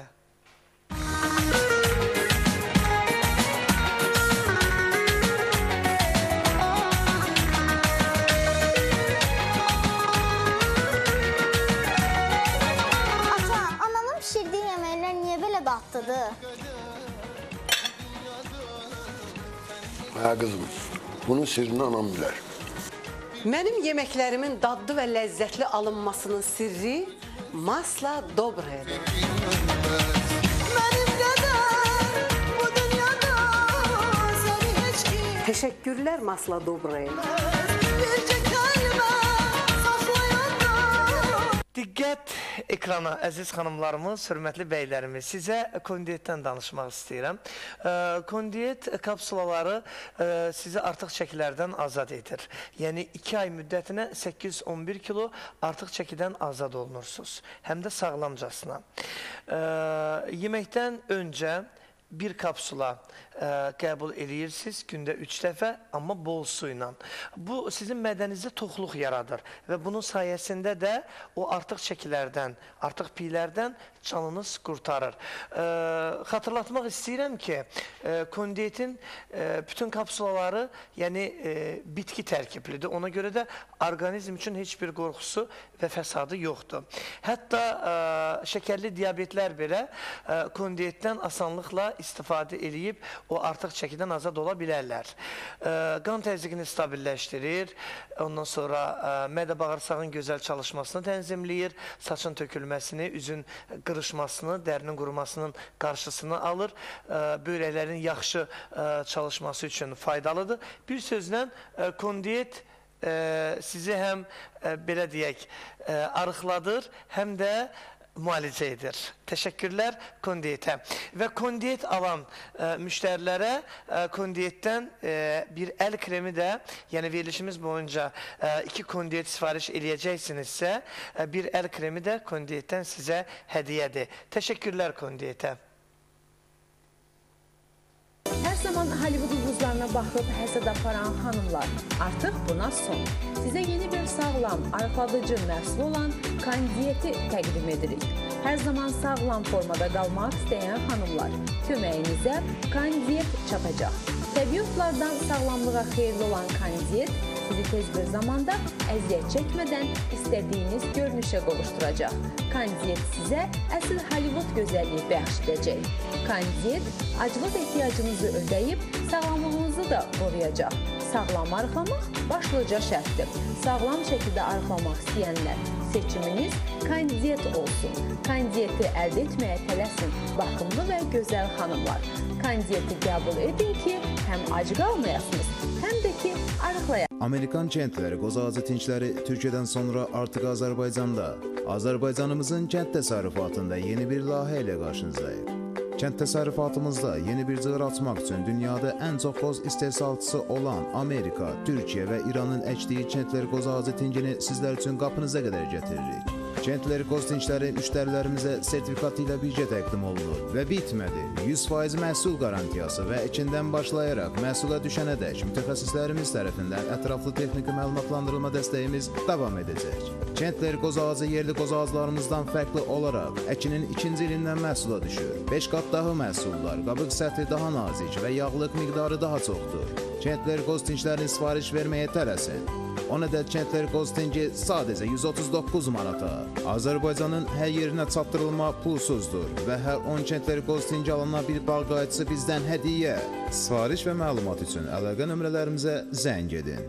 Tatlıdır. Hə qızım, bunun sirrini anam bilər. Mənim yeməklərimin dadlı və ləzzətli alınmasının sirri Masla Dobra'dır. Təşəkkürlər Masla Dobra'ya. Diqqət ekrana, əziz xanımlarımız, hörmətli bəylərimiz, sizə kondiyetdən danışmaq istəyirəm. Kondiyet kapsulaları sizi artıq çəkilərdən azad edir. Yəni iki ay müddətinə səkkiz yüz on bir kilo artıq çəkidən azad olunursunuz. Həm də sağlamcasına. Yeməkdən öncə bir kapsula ə, qəbul edirsiniz gündə üç dəfə, amma bol su ilə. Bu sizin mədənizdə toxluq yaradır və bunun sayəsində də o artıq çəkilərdən, artıq piylərdən canınız qurtarır. Ə, xatırlatmaq istəyirəm ki, ə, kondiyetin ə, bütün kapsulaları yəni ə, bitki tərkiblidir. Ona görə də orqanizm üçün heç bir qorxusu və fəsadı yoxdur. Hətta ə, şəkərli diabetlər belə ə, kondiyetdən asanlıqla istifadə edib o artıq çəkidən azad ola bilərlər. E, qan təzyiqini stabilləşdirir, ondan sonra e, mədə bağırsağın gözəl çalışmasını tənzimləyir, saçın tökülməsini, üzün qırışmasını, dərinin qurumasının qarşısını alır, e, böyrəklərin yaxşı e, çalışması üçün faydalıdır. Bir sözlə e, kondiyet e, sizi həm e, belə deyək e, arıqladır, həm də müalicə edir. Təşəkkürlər kondiyetə. Və kondiyet alan ə, müştərilərə ə, kondiyetdən ə, bir əl kremi də, yəni verilişimiz boyunca ə, iki kondiyet sifariş eləyəcəksinizsə, ə, bir əl kremi də kondiyetdən sizə hədiyyədir. Təşəkkürlər kondiyetə. Hər zaman Hollywood ulduzlarına baxıb həsəd aparan xanımlar, artıq buna son. Sizə yeni bir sağlam, arıqladıcı məhsul olan kandiyeti təqdim edirik. Hər zaman sağlam formada qalmaq istəyən xanımlar, köməyinizə kandiyet çatacaq. Təbii otlardan sağlamlığa xeyirli olan kandiyet sizi tez bir zamanda əziyyət çəkmədən istədiyiniz görünüşə qovuşduracaq. Kandiyet sizə əsl Hollywood gözəlliyi bəxş edəcək. Kandiyet aclıq ehtiyacınızı ödəyib, sağlamlığınızı da qoruyacaq. Sağlam arıqlamaq başlıca şərtdir. Sağlam şəkildə arıqlamaq istəyənlər, seçiminiz kandiyet olsun. Kandiyeti əldə etməyə tələsin, baxımlı və gözəl xanımlar. Kandiyeti qəbul edin ki, həm ac qalmayasınız, həm də ki, arıqlayasınız. Amerikan kəndləri, qozağı tinçləri Türkiyədən sonra artıq Azərbaycanda. Azərbaycanımızın kənd təsərrüfatında yeni bir layihə ilə qarşınızdayıq. Kənd təsərrüfatımızda yeni bir cığır açmaq üçün dünyada ən çox qoz istehsalçısı olan Amerika, Türkiyə və İranın əkdiyi Kentler qoz ağacı tingini sizlər üçün qapınıza qədər getiririk. Kentler qoz tingləri müştərilərimizə sertifikatı ilə birgə təqdim olunur və bitmədi. yüz faiz məhsul qarantiyası və ekindən başlayaraq məhsula düşənədək mütəxəssislərimiz tərəfindən ətraflı texniki məlumatlandırılma dəstəyimiz davam edəcək. Kentler qoz ağacı yerli qoz ağaclarımızdan fərqli olaraq əkinin ikinci ilindən məhsula düşür. beş qat daha məhsullar, qabıq səthi daha nazik və yağlıq miqdarı daha çoxdur. Kentler qoz tinglərini sifariş verməyə tələsin. on ədəd Kentler qoz tingi sadəcə yüz otuz doqquz manata. Azərbaycanın hər yerinə çatdırılma pulsuzdur və hər on Kentler qoz tingi alınan bir bağ qayıtısı bizdən hədiyyə. Sifariş və məlumat üçün əlaqə nömrələrimizə zəng edin.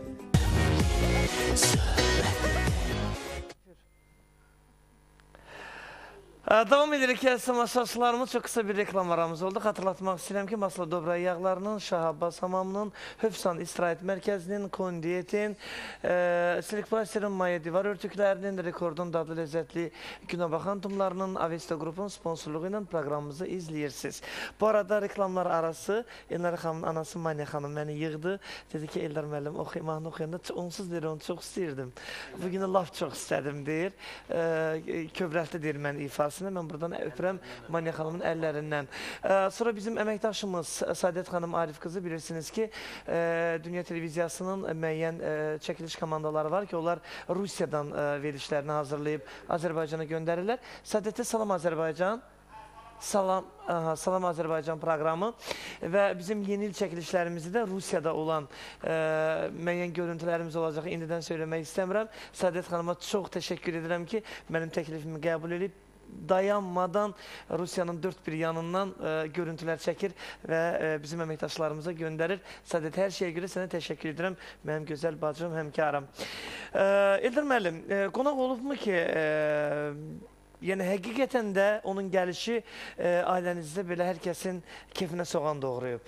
Davam edirik ki, tamaşaçılarımız çox qısa bir reklam aramız oldu. Xatırlatmaq istəyirəm ki, Masla Dobra yağlarının, Şah Abbas hamamının, Hövsan İstirahət Mərkəzinin, Kondiyetin, e, Silik Plasterin, Maya Divar örtüklərinin, Rekordun dadlı ləzzətli Günəbaxan tumlarının, Avesta Qrupun sponsorluğu ilə proqramımızı izləyirsiniz. Bu arada reklamlar arası Elnar xanımın anası Manya xanım məni yığdı. Dedi ki, Elnar müəllim oxuymağını oxuyanda onsuz deyir, onu çox istəyirdim. Bugünü laf çox istədim deyir. E, kövrətli deyir mən ifası. Mən buradan öpürəm Manya xanımın əllərindən. Ee, sonra bizim əməkdaşımız Saadət xanım Arif qızı bilirsiniz ki, e, Dünya Televiziyasının müəyyən e, çəkiliş komandaları var ki, onlar Rusiyadan e, verilişlərini hazırlayıb Azərbaycana göndərirlər. Saadətə Salam Azərbaycan. Salam, aha, Salam Azərbaycan proqramı və bizim yeni il çəkilişlərimizi də Rusiyada olan e, müəyyən görüntülərimiz olacaq. İndidən söyləmək istəmirəm. Saadət xanıma çox təşəkkür edirəm ki, mənim təklifimi qəbul edib dayanmadan Rusiyanın dörd bir yanından e, görüntülər çəkir və e, bizim əməkdaşlarımıza göndərir. Sadət, hər şeyə görə sənə təşəkkür edirəm. Mənim gözəl bacım, həmkarım. E, Eldar müəllim, e, qonaq olubmu ki, e, yəni həqiqətən də onun gəlişi e, ailənizdə belə hər kəsin kefinə soğan doğrayıb?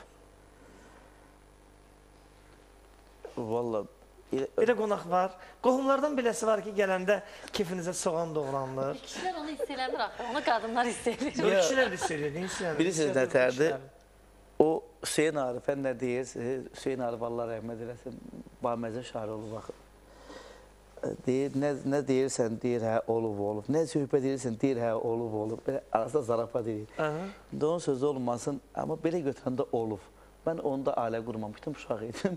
Vallahi Elə qonaq var. Qohumlardan biləsi var ki, gələndə kefinizə soğan doğranılır. Kişilər onu hiss eləmir axı, onu qadınlar hiss edir. Kişilər hiss edir, nə hiss edir? Bilirsiniz nə tərdir? O Hüseyin Arifə nə deyir? Hüseyin Arif Allah rəhmət eləsin, baməzə şair olub baxın. Deyir, nə, nə deyirsən, deyir, hə, olub, olub. Nə söhbət edirsən, deyir, hə, olub, olub. Belə arasında zarafat edir. İndi onun sözü olmasın, amma belə götürəndə olub. Mən onda ailə qurmamışdım, uşaq idim.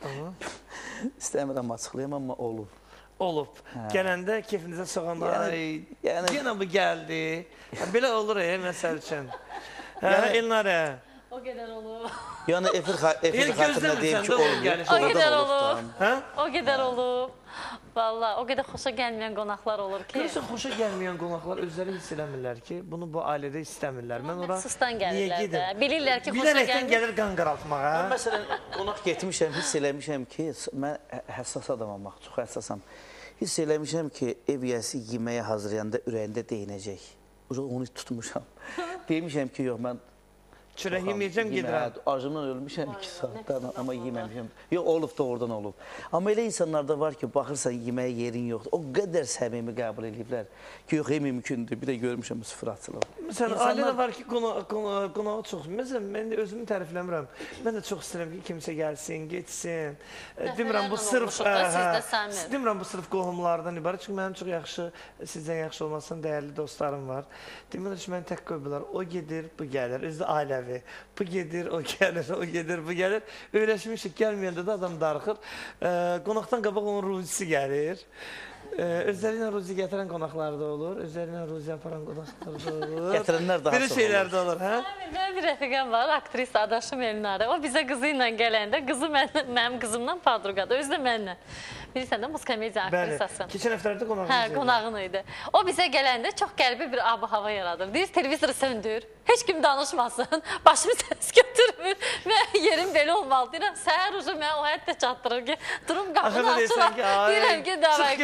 İstəmirəm açıqlayam, amma olub. Olub. Hə. Gələndə kefinizə soğan, ay, yəni, yenə bu gəldi. Belə olur, e, məsəl üçün. Hə, Elnarə. O qədər olub. Yəni, efir xatırına deyim ki, olub. O qədər olub. O qədər olub. Vallahi, o qədər xoşa gəlməyən qonaqlar olur ki. Görürsən, xoşa gəlməyən qonaqlar özləri hiss eləmirlər ki, bunu bu ailədə istəmirlər. Mən ora susdan gəlirlər də. Bilirlər ki, xoşa gəlmir. Bilərəkdən gəlir qan qaraltmağa. Mən məsələn, qonaq getmişəm, hiss eləmişəm ki, mən həssas adamam, bax, çox həssasam. Hiss eləmişəm ki, ev yiyəsi yeməyə hazırlayanda ürəyində deyinəcək. Onu tutmuşam. Deymişəm ki, yox, mən çörək yeməyəcəm, gedirəm. Acımdan ölmüşəm iki saatdan, amma yeməmişəm. Yox, olub da oradan olub. Amma elə insanlarda var ki, baxırsan, yeməyə yerin yoxdur. O qədər səmimi qəbul ediblər ki, yox, mümkündür. Bir də görmüşəm, sıfır açılır. Məsələn, ailədə var ki, qonağı çox. Məsələn, mən də özümü tərifləmirəm. Mən də çox istəyirəm ki, kimsə gəlsin, geçsin. Demirəm, bu sırf demirəm, bu sırf qohumlardan ibarət. Çünki mənim çox yaxşı, sizdən yaxşı olmasın, dəyərli dostlarım var. Demirəm ki, məni tək qoyublar. O gedir, bu gəlir. Özü də ailəvi. Bu gedir, o gəlir, o gedir, bu gəlir. Öyrəşmişik, gəlməyəndə də adam darıxır. Qonaqdan qabaq onun ruzisi gəlir. Özləri ilə ruzi gətirən qonaqlar da olur. Özləri ilə ruzi aparan qonaqlar da olur. Gətirənlər daha çox olur. Belə şeylər də olur, hə? Mənim bir rəfiqəm var, aktris adaşım Elnarə. O bizə qızı ilə gələndə, qızı mənim qızımdan padruqadır, özü də mənlə. Bilirsən də, Muskomediya aktrisası. Keçən həftələrdə qonağınız idi. Hə, qonağın idi. O bizə gələndə çox qəribə bir ab-hava yaradır. Deyir, televizoru söndür, heç kim danışmasın, başımı səs götürmür və yerim belə olmalı. Deyirəm, səhər ucu mənə o hətta çatdırır ki, durum qapını açıram. Deyirəm ki, davay, qızımı da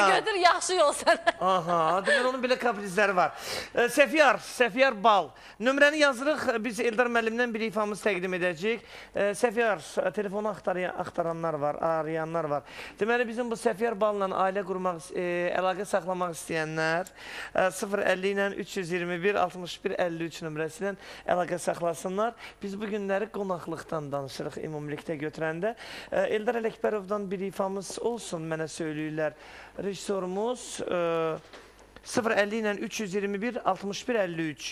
götür, yaxşı yol sənə. Aha, demək onun belə kaprizləri var. E, Səfiyar, Səfiyar Bal. Nömrəni yazırıq, biz Eldar müəllimdən bir ifamız təqdim edəcəyik. E, Səfiyar, telefonu axtaranlar var, arayanlar var. Deməli, bizim bu Səfiyar Balla ailə qurmaq, e, əlaqə saxlamaq istəyənlər e, sıfır əlli ilə üç yüz iyirmi bir altmış bir əlli üç nömrəsi ilə əlaqə saxlasınlar. Biz bu günləri qonaqlıqdan danışırıq, ümumilikdə götürəndə. E, Eldar Ələkbərovdan bir ifamız olsun, mənə söyləyirlər. Rejissorumuz sıfır əlli ilə üç yüz iyirmi bir altmış bir əlli üç.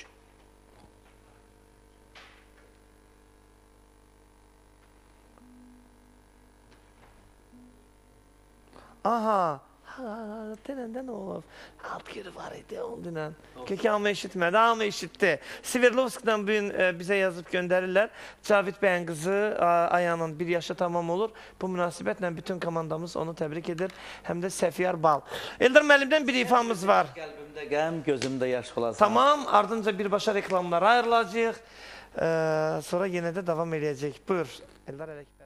Aha. Denəndə nə olub? Alt yeri var idi onunla. Ki, hamı eşitmədi, hamı eşitdi. Sverdlovskdan bugün e, bizə yazıb göndərirlər. Cavid bəyin qızı Ayanın bir yaşa tamam olur. Bu münasibətlə bütün komandamız onu təbrik edir. Həm də Səfiyar Bal. Eldar müəllimdən bir ifamız var. Qəlbimdə qəm, gözümdə yaş olacaq. Tamam, ardınca birbaşa reklamlara ayrılacaq. E, sonra yenə də davam edəcək. Buyur, Eldar Ələkbər.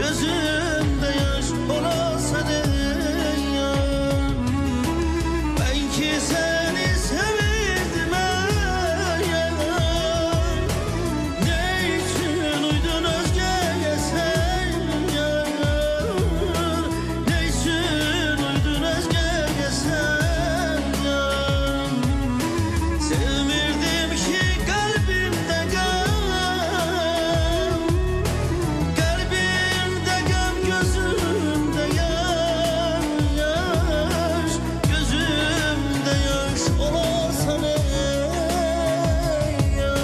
gözümde yaş olasa deyim. Ben ki seni sevirdim eğer. Ne için uydun özgeye sen yar? Ne için uydun özgeye sen yar? Sevmirdim ki kalbimde gam, kalbimde gam, gözümde yaş, yaş, gözümde yaş olasan ey yar.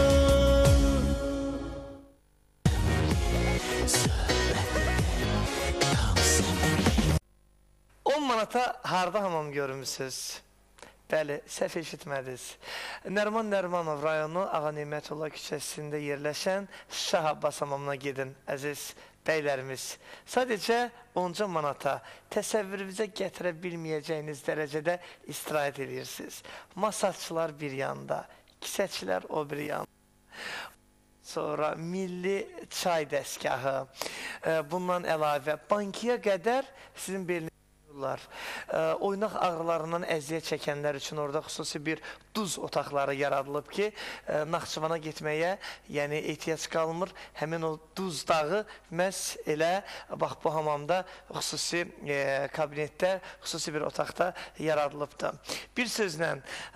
on manata harda hamam görmüsünüz? Bəli, səhv eşitmədiniz. Nərman Nərmanov rayonu Ağa Nemətullah küçəsində yerləşən Şah Abbas hamamına gedin, əziz bəylərimiz. Sadəcə onca manata təsəvvürünüzə gətirə bilməyəcəyiniz dərəcədə istirahət edirsiniz. Masajçılar bir yanda, kisəçilər o bir yanda. Sonra milli çay dəstgahı, bundan əlavə bankiyə qədər sizin beliniz oynaq ağrılarından əziyyət çəkənlər üçün orada xüsusi bir duz otaqları yaradılıb ki, Naxçıvana getməyə yəni ehtiyac qalmır. Həmin o duz dağı məhz elə bax bu hamamda xüsusi kabinetdə, xüsusi bir otaqda yaradılıbdır. Bir sözlə,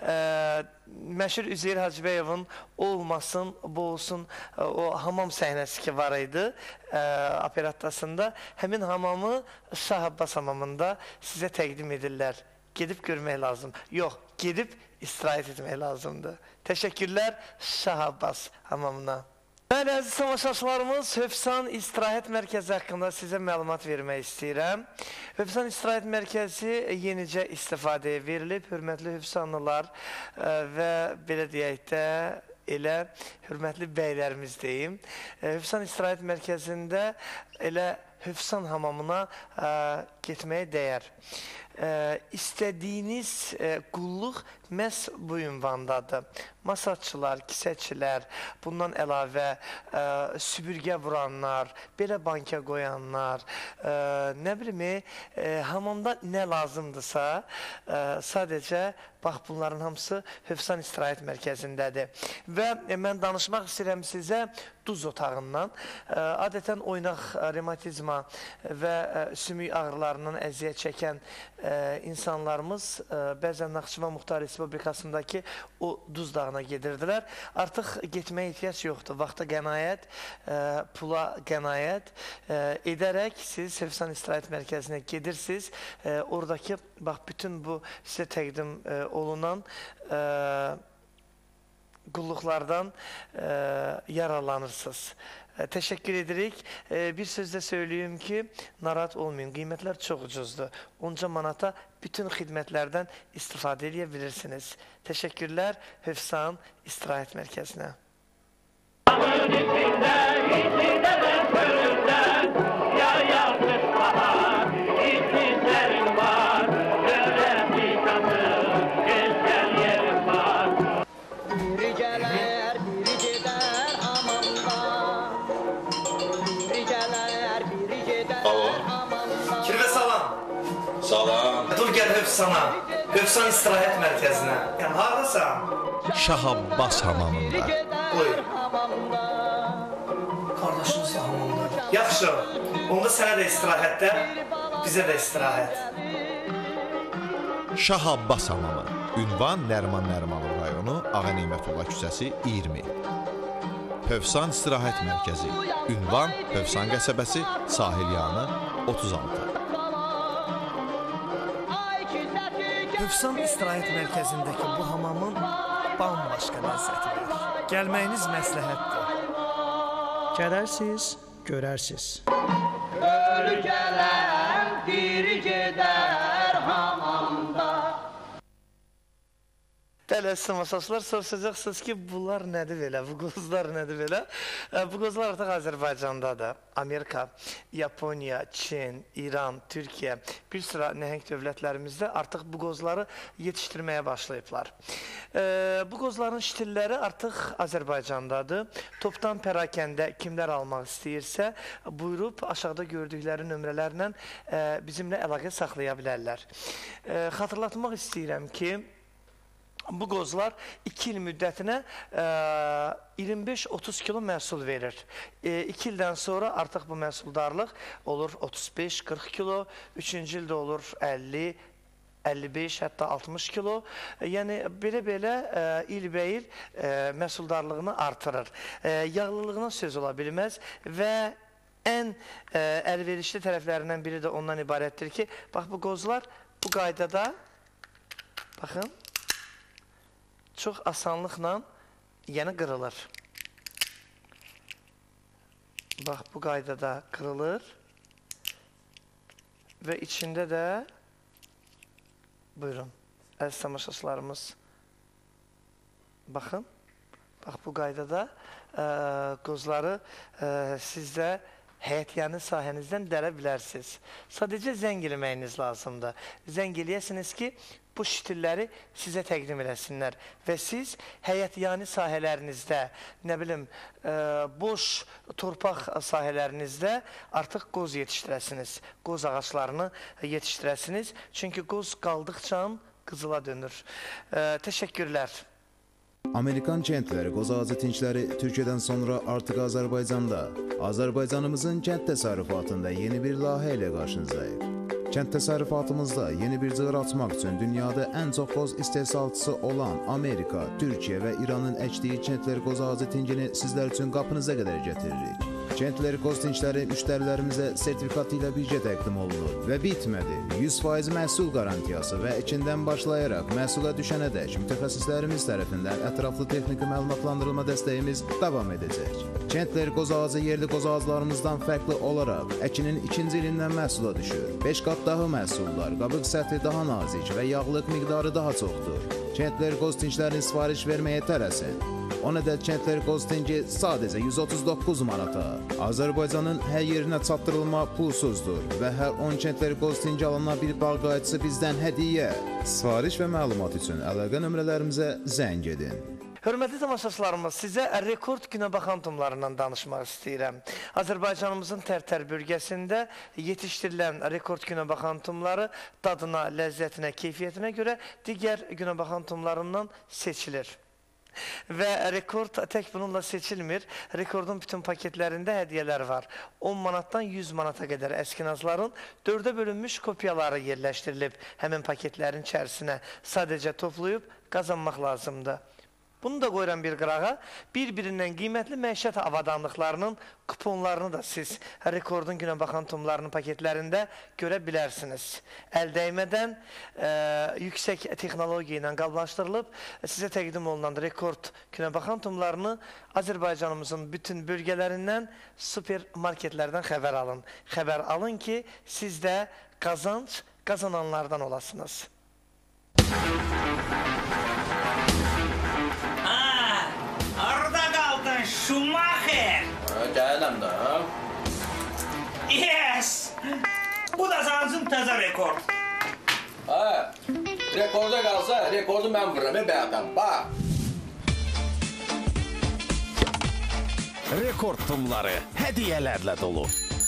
məşhur Üzeyir Hacıbəyovun olmasın, bu olsun o hamam səhnəsi ki var idi operattasında, həmin hamamı Şah Abbas hamamında sizə təqdim edirlər. Gedib görmək lazım. Yox, gedib istirahət etmək lazımdır. Təşəkkürlər Şah Abbas hamamına. Bəli, əziz tamaşaçılarımız, Hövsan İstirahət Mərkəzi haqqında sizə məlumat vermək istəyirəm. Hövsan İstirahət Mərkəzi yenicə istifadəyə verilib, hörmətli Hövsanlılar və belə deyək də, elə hörmətli bəylərimiz deyim. Hövsan İstirahət Mərkəzində elə Hövsan hamamına getməyə dəyər. İstədiyiniz qulluq məhz bu ünvandadır. Masajçılar, kisəçilər, bundan əlavə süpürgə vuranlar, belə banka qoyanlar, nə bilimi, hamamda nə lazımdırsa, sadəcə bax bunların hamısı Hövsan İstirahət Mərkəzindədir. Və mən danışmaq istəyirəm sizə duz otağından. Adətən oynaq revmatizma və sümük ağrılarından əziyyət çəkən insanlarımız bəzən Naxçıvan Muxtar Respublikasındakı o duz dağına gedirdilər. Artıq getməyə ehtiyac yoxdur. Vaxta qənaət, pula qənaət edərək siz Hövsan İstirahət Mərkəzinə gedirsiniz. Oradakı bax bütün bu sizə təqdim olunan qulluqlardan yararlanırsınız. Təşəkkür edirik. Bir sözdə söyləyim ki, narahat olmayın. Qiymətlər çox ucuzdur. Onca manata bütün xidmətlərdən istifadə edə bilirsiniz. Təşəkkürlər Hövsan İstirahət Mərkəzinə. Salam. Dur gəl Hövsana, Hövsan İstirahət Mərkəzinə. Yəni, haradasan? Şah Abbas hamamında. Buyur. Qardaşınız da hamamda. Yaxşı, onda sənə də istirahətdə, bizə də istirahət. Şah Abbas hamamı. Ünvan Nərman Nərmanov rayonu, Ağa Nemətullah küçəsi iyirmi. Hövsan İstirahət Mərkəzi. Ünvan Hövsan qəsəbəsi, Sahil yanı otuz altı. Hövsan İstirahət Mərkəzindəki bu hamamın bambaşqa ləzzəti var. Gəlməyiniz məsləhətdir. Gələrsiniz, görərsiniz. Ölü gələn diri gedər hamamda. Bəli, əziz tamaşaçılar, soruşacaqsınız ki, bunlar nədir belə, bu qozlar nədir belə? Bu qozlar artıq Azərbaycandadır. Amerika, Yaponiya, Çin, İran, Türkiyə, bir sıra nəhəng dövlətlərimizdə artıq bu qozları yetişdirməyə başlayıblar. Bu qozların ştilləri artıq Azərbaycandadır. Topdan pərakəndə kimlər almaq istəyirsə, buyurub aşağıda gördükləri nömrələrlə bizimlə əlaqə saxlaya bilərlər. Xatırlatmaq istəyirəm ki, bu qozlar iki il müddətinə iyirmi beş otuz kilo məhsul verir. iki ildən sonra artıq bu məhsuldarlıq olur otuz beş qırx kilo, üçüncü ildə olur əlli əlli beş, hətta altmış kilo. Yəni, belə-belə ilbəil məhsuldarlığını artırır. Yağlılığına söz ola bilməz və ən əlverişli tərəflərindən biri də ondan ibarətdir ki, bax, bu qozlar bu qaydada, baxın, çox asanlıqla yəni qırılır. Bax, bu qaydada qırılır və içində də, buyurun, əziz tamaşaçılarımız, baxın, bax, bu qaydada qozları siz də həyətyanı sahənizdən dələ bilərsiniz. Sadəcə zəng eləməyiniz lazımdır. Zəng eləyəsiniz ki, bu ştilləri sizə təqdim eləsinlər və siz həyətyani sahələrinizdə, nə bilim, boş torpaq sahələrinizdə artıq qoz yetişdirəsiniz, qoz ağaçlarını yetişdirəsiniz. Çünki qoz qaldıqca qızıla dönür. Təşəkkürlər. Amerikan kəndləri, qozağacı tincləri Türkiyədən sonra artıq Azərbaycanda, Azərbaycanımızın kənd təsərrüfatında yeni bir layihə ilə qarşınızdayıq. Kənd təsərrüfatımızda yeni bir cığır açmaq üçün dünyada ən çox qoz istehsalçısı olan Amerika, Türkiyə və İranın əkdiyi kəndləri qozağacı tingini sizlər üçün qapınıza qədər gətiririk. Kəndləri qoz tincləri müştərilərimizə sertifikatı ilə birgə təqdim olunur və bitmədi. yüz faiz məhsul qarantiyası və ekindən başlayaraq məhsula düşənədək mütəxəssislərimiz tərəfindən ətraflı texniki məlumatlandırılma dəstəyimiz davam edəcək. Kəndləri qoz ağacı yerli qoz ağaclarımızdan fərqli olaraq əkinin ikinci ilindən məhsula düşür. beş qat daha məhsuldar, qabıq səthi daha nazik və yağlıq miqdarı daha çoxdur. Kəndləri qoz tinclərini sifariş verməyə tələsin. on ədəd kəndləri qoz tinci sadəcə yüz otuz doqquz manata. Azərbaycanın hər yerinə çatdırılma pulsuzdur və hər on kəndləri qoz tinci alınan bir bağ qayıtısı bizdən hədiyyə. Sifariş və məlumat üçün əlaqə nömrələrimizə zəng edin. Hörmətli tamaşaçılarımız, sizə rekord günəbaxan tumlarından danışmaq istəyirəm. Azərbaycanımızın Tərtər bölgəsində yetişdirilən rekord günəbaxan tumları dadına, ləzzətinə, keyfiyyətinə görə digər günəbaxan tumlarından seçilir. Və rekord tək bununla seçilmir. Rekordun bütün paketlərində hədiyyələr var. on manatdan yüz manata qədər əskinazların dördə bölünmüş kopyaları yerləşdirilib. Həmin paketlərin içərisinə sadəcə toplayıb qazanmaq lazımdır. Bunu da qoyuram bir qırağa. Bir-birindən qiymətli məişət avadanlıqlarının kuponlarını da siz rekordun günəbaxan tumlarının paketlərində görə bilərsiniz. Əl dəymədən e, yüksək texnologiya ilə qablaşdırılıb sizə təqdim olunan rekord günəbaxan tumlarını Azərbaycanımızın bütün bölgələrindən, supermarketlərdən xəbər alın. Xəbər alın ki, siz də qazanc qazananlardan olasınız. Schumacher! Gələm də, ha? Yes! Bu da sansın təzə rekord. Ha, rekorda qalsa, rekordu mən vururam, e, bəyətəm, bax. Rekord tumları hədiyyələrlə dolu.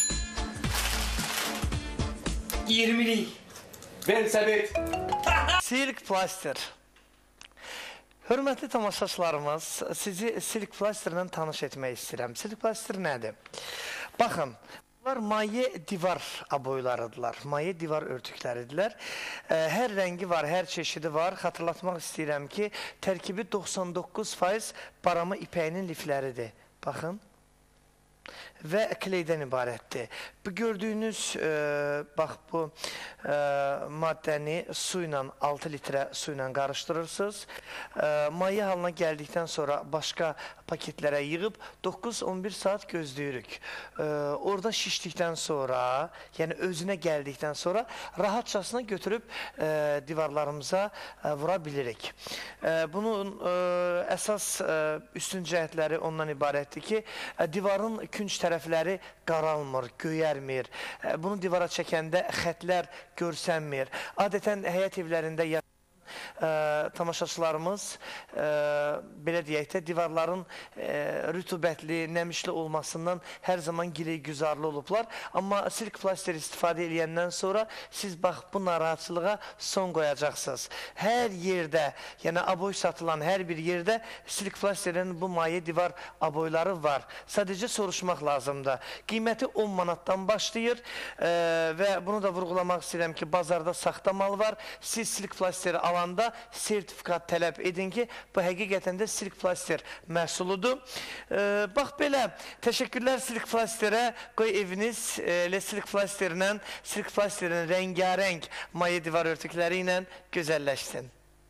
iyirmilik. Velsabit. Silk plaster. Hörmətli tamaşaçılarımız, sizi silk plasterlə tanış etmək istəyirəm. Silk plaster nədir? Baxın, bunlar maye divar aboylarıdırlar, maye divar örtükləridirlər. Hər rəngi var, hər çeşidi var. Xatırlatmaq istəyirəm ki, tərkibi doxsan doqquz faiz baramı ipəyinin lifləridir. Baxın. və kleydən ibarətdir. Bu gördüyünüz e, bax bu e, maddəni su ilə altı litrə su ilə qarışdırırsınız. E, maye halına gəldikdən sonra başqa paketlərə yığıb doqquz on bir saat gözləyirik. E, orada şişdikdən sonra, yəni özünə gəldikdən sonra rahatçasına götürüb e, divarlarımıza e, vura bilirik. E, bunun e, əsas e, üstün cəhətləri ondan ibarətdir ki, e, divarın künc tərəfləri qaralmır, göyərmir. E, bunu divara çəkəndə xətlər görsənmir. Adətən həyət evlərində yaşayan e, tamaşaçılarımız e, belə deyək də divarların e, rütubətli, nəmişli olmasından hər zaman gileygüzarlı olublar. Amma silk plaster istifadə edəndən sonra siz bax bu narahatçılığa son qoyacaqsınız. Hər yerdə, yəni aboy satılan hər bir yerdə silk plasterin bu maye divar aboyları var. Sadəcə soruşmaq lazımdır. Qiyməti on manatdan başlayır e, və bunu da vurğulamaq istəyirəm ki, bazarda saxta mal var. Siz silk plasteri alanda sertifikat tələb edin ki, bu həqiqətən də silk plaster məhsuludur. E, bax belə, təşəkkürlər silk plasterə, qoy eviniz elə silk plasterlə, silk plasterin rəngarəng maye divar örtükləri ilə gözəlləşsin.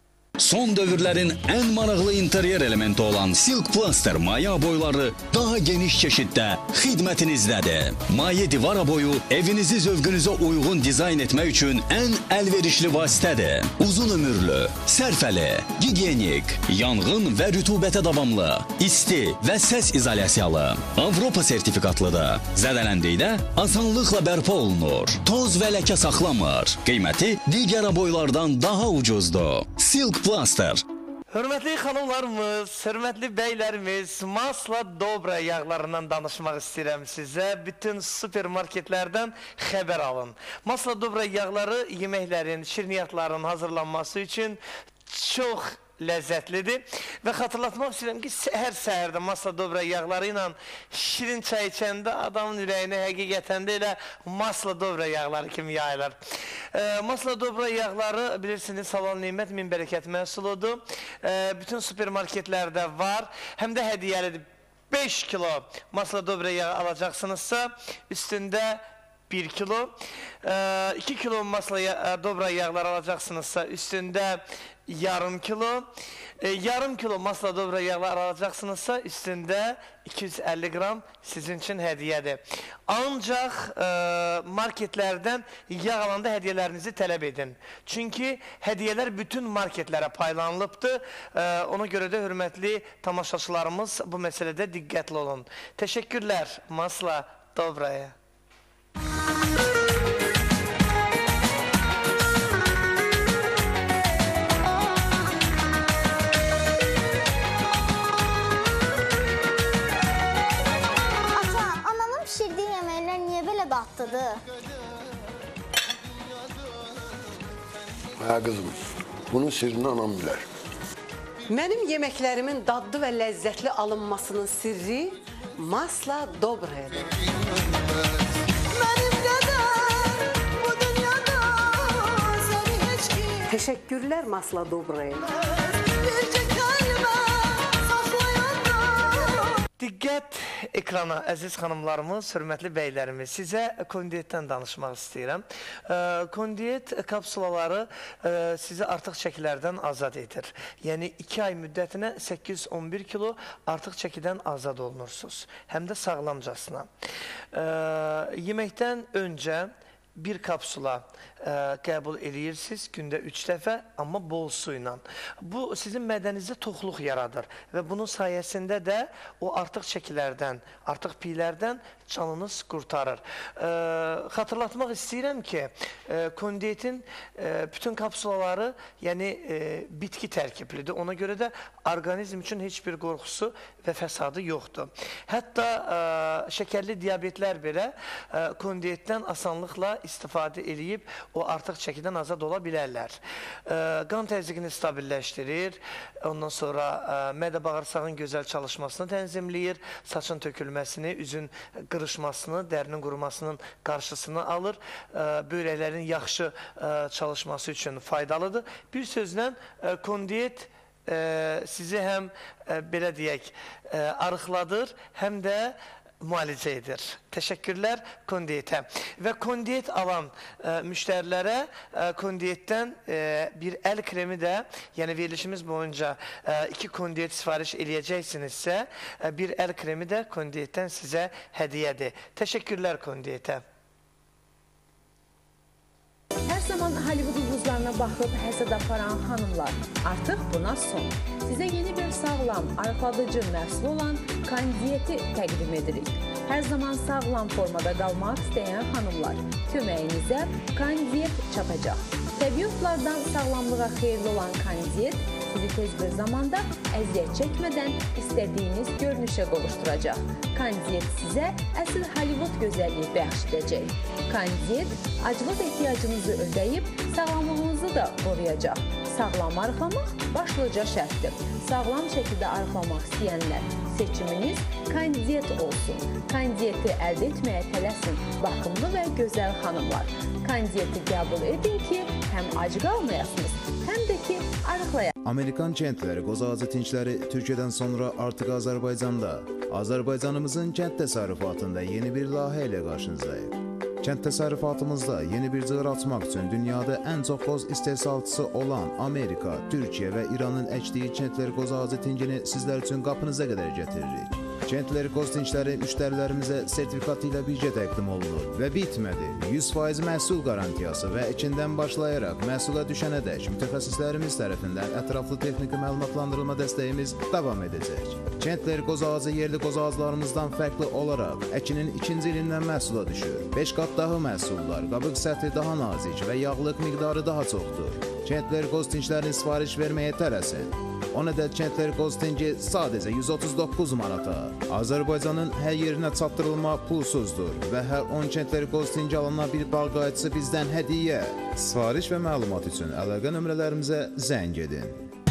Son dövrlərin ən maraqlı interyer elementi olan Silk Plaster maye aboyları daha geniş çeşiddə xidmətinizdədir. Maye divar aboyu evinizi zövqünüzə uyğun dizayn etmək üçün ən əlverişli vasitədir. Uzun ömürlü, sərfəli, gigiyenik, yanğın və rütubətə davamlı, isti və səs izolyasiyalı, Avropa sertifikatlıdır. Zədələndikdə asanlıqla bərpa olunur, toz və ləkə saxlamır. Qiyməti digər aboylardan daha ucuzdur. Silk Plaster. Hörmətli xanımlarımız, hörmətli bəylərimiz, Masla Dobra yağlarından danışmaq istəyirəm sizə. Bütün supermarketlərdən xəbər alın. Masla Dobra yağları yeməklərin, şirniyyatların hazırlanması üçün çox ləzzətlidir və xatırlatmaq istəyirəm ki, hər səhərdə Masla Dobra yağları ilə şirin çay içəndə adamın ürəyinə həqiqətən də elə Masla Dobra yağları kimi yayılır. E, Masla Dobra yağları bilirsiniz halal nimət min bərəkət məhsuludur. E, bütün supermarketlərdə var, həm də hədiyyəlidir. beş kilo Masla Dobra yağı alacaqsınızsa üstündə bir kilo, iki kilo Masla Dobra yağlar alacaqsınızsa üstündə yarım kilo, e, yarım kilo Masla Dobra yağlar alacaqsınızsa üstündə iki yüz əlli qram sizin üçün hədiyyədir. Ancaq e, marketlərdən yağ alanda hədiyyələrinizi tələb edin. Çünki hədiyyələr bütün marketlərə paylanılıbdır. E, ona görə də hörmətli tamaşaçılarımız bu məsələdə diqqətli olun. Təşəkkürlər Masla Dobraya. Tatlıdır. Hə qızım, bunun sirrini anam bilər. Mənim yeməklərimin dadlı və ləzzətli alınmasının sirri Masla Dobra'dır. Təşəkkürlər Masla Dobra'ya. Diqqət ekrana, əziz xanımlarımız, hörmətli bəylərimiz, sizə kondiyetdən danışmaq istəyirəm. Kondiyet kapsulaları sizi artıq çəkilərdən azad edir. Yəni iki ay müddətinə səkkiz yüz on bir kilo artıq çəkidən azad olunursunuz. Həm də sağlamcasına. Yeməkdən öncə bir kapsula ə, qəbul edirsiniz gündə üç dəfə, amma bol su ilə. Bu sizin mədənizdə toxluq yaradır və bunun sayəsində də o artıq çəkilərdən, artıq piylərdən canınız qurtarır. Ə, xatırlatmaq istəyirəm ki, ə, kondiyetin ə, bütün kapsulaları yəni ə, bitki tərkiblidir. Ona görə də orqanizm üçün heç bir qorxusu və fəsadı yoxdur. Hətta ə, şəkərli diabetlər belə ə, kondiyetdən asanlıqla istifadə edib o artıq çəkidən azad ola bilərlər. E, qan təzyiqini stabilləşdirir, ondan sonra e, mədə bağırsağın gözəl çalışmasını tənzimləyir, saçın tökülməsini, üzün qırışmasını, dərinin qurumasının qarşısını alır, e, böyrəklərin yaxşı e, çalışması üçün faydalıdır. Bir sözlə e, kondiyet e, sizi həm e, belə deyək, e, arıqladır, həm də müalicə edir. Təşəkkürlər kondiyetə. Və kondiyet alan e, müştərilərə e, kondiyetdən e, bir əl kremi də, yəni verilişimiz boyunca e, iki kondiyet sifariş eləyəcəksinizsə, e, bir əl kremi də kondiyetdən sizə hədiyyədir. Təşəkkürlər kondiyetə. Hər zaman Hollywood ulduzlarına baxıb həsəd aparan xanımlar, artıq buna son. Sizə yeni bir sağlam, arıqladıcı məhsul olan kandiyeti təqdim edirik. Hər zaman sağlam formada qalmaq istəyən xanımlar, köməyinizə kandiyet çatacaq. Təbii otlardan sağlamlığa xeyirli olan kandiyet sizi tez bir zamanda əziyyət çəkmədən istədiyiniz görünüşə qovuşduracaq. Kandiyet sizə əsl Hollywood gözəlliyi bəxş edəcək. Kandiyet aclıq ehtiyacınızı ödəyib, sağlamlığınızı da qoruyacaq. Sağlam arıqlamaq başlıca şərtdir. Sağlam şəkildə arıqlamaq istəyənlər, seçiminiz kandiyet olsun. Kandiyeti əldə etməyə tələsin, baxımlı və gözəl xanımlar. Kandiyeti qəbul edin ki, həm ac qalmayasınız, həm də ki, arıqlayasınız. Amerikan kəndləri, qozağı tinçləri Türkiyədən sonra artıq Azərbaycanda. Azərbaycanımızın kənd təsərrüfatında yeni bir layihə ilə qarşınızdayıq. Kənd təsərrüfatımızda yeni bir cığır açmaq üçün dünyada ən çox qoz istehsalçısı olan Amerika, Türkiyə və İranın əkdiyi kəndləri qozağı tincini sizlər üçün qapınıza qədər getiririk. Kəndləri qoz tinçləri müştərilərimizə sertifikatı ilə birgə təqdim olunur və bitmədi. yüz faiz məhsul qarantiyası və ikindən başlayaraq məhsula düşənədək mütəxəssislərimiz tərəfindən ətraflı texniki məlumatlandırılma dəstəyimiz davam edəcək. Kəndləri qoz ağacı yerli qoz ağaclarımızdan fərqli olaraq əkinin ikinci ilindən məhsula düşür. beş qat daha məhsullar, qabıq səthi daha nazik və yağlıq miqdarı daha çoxdur. Kəndləri qoz tinçlərini sifariş verməyə tələsin. on ədəd kəndləri qoz tinci sadəcə yüz otuz doqquz manata. Azərbaycanın hər yerinə çatdırılma pulsuzdur və hər on kəndləri qoz tinci alınan bir bağ qayıtısı bizdən hədiyyə. Sifariş və məlumat üçün əlaqə nömrələrimizə zəng edin.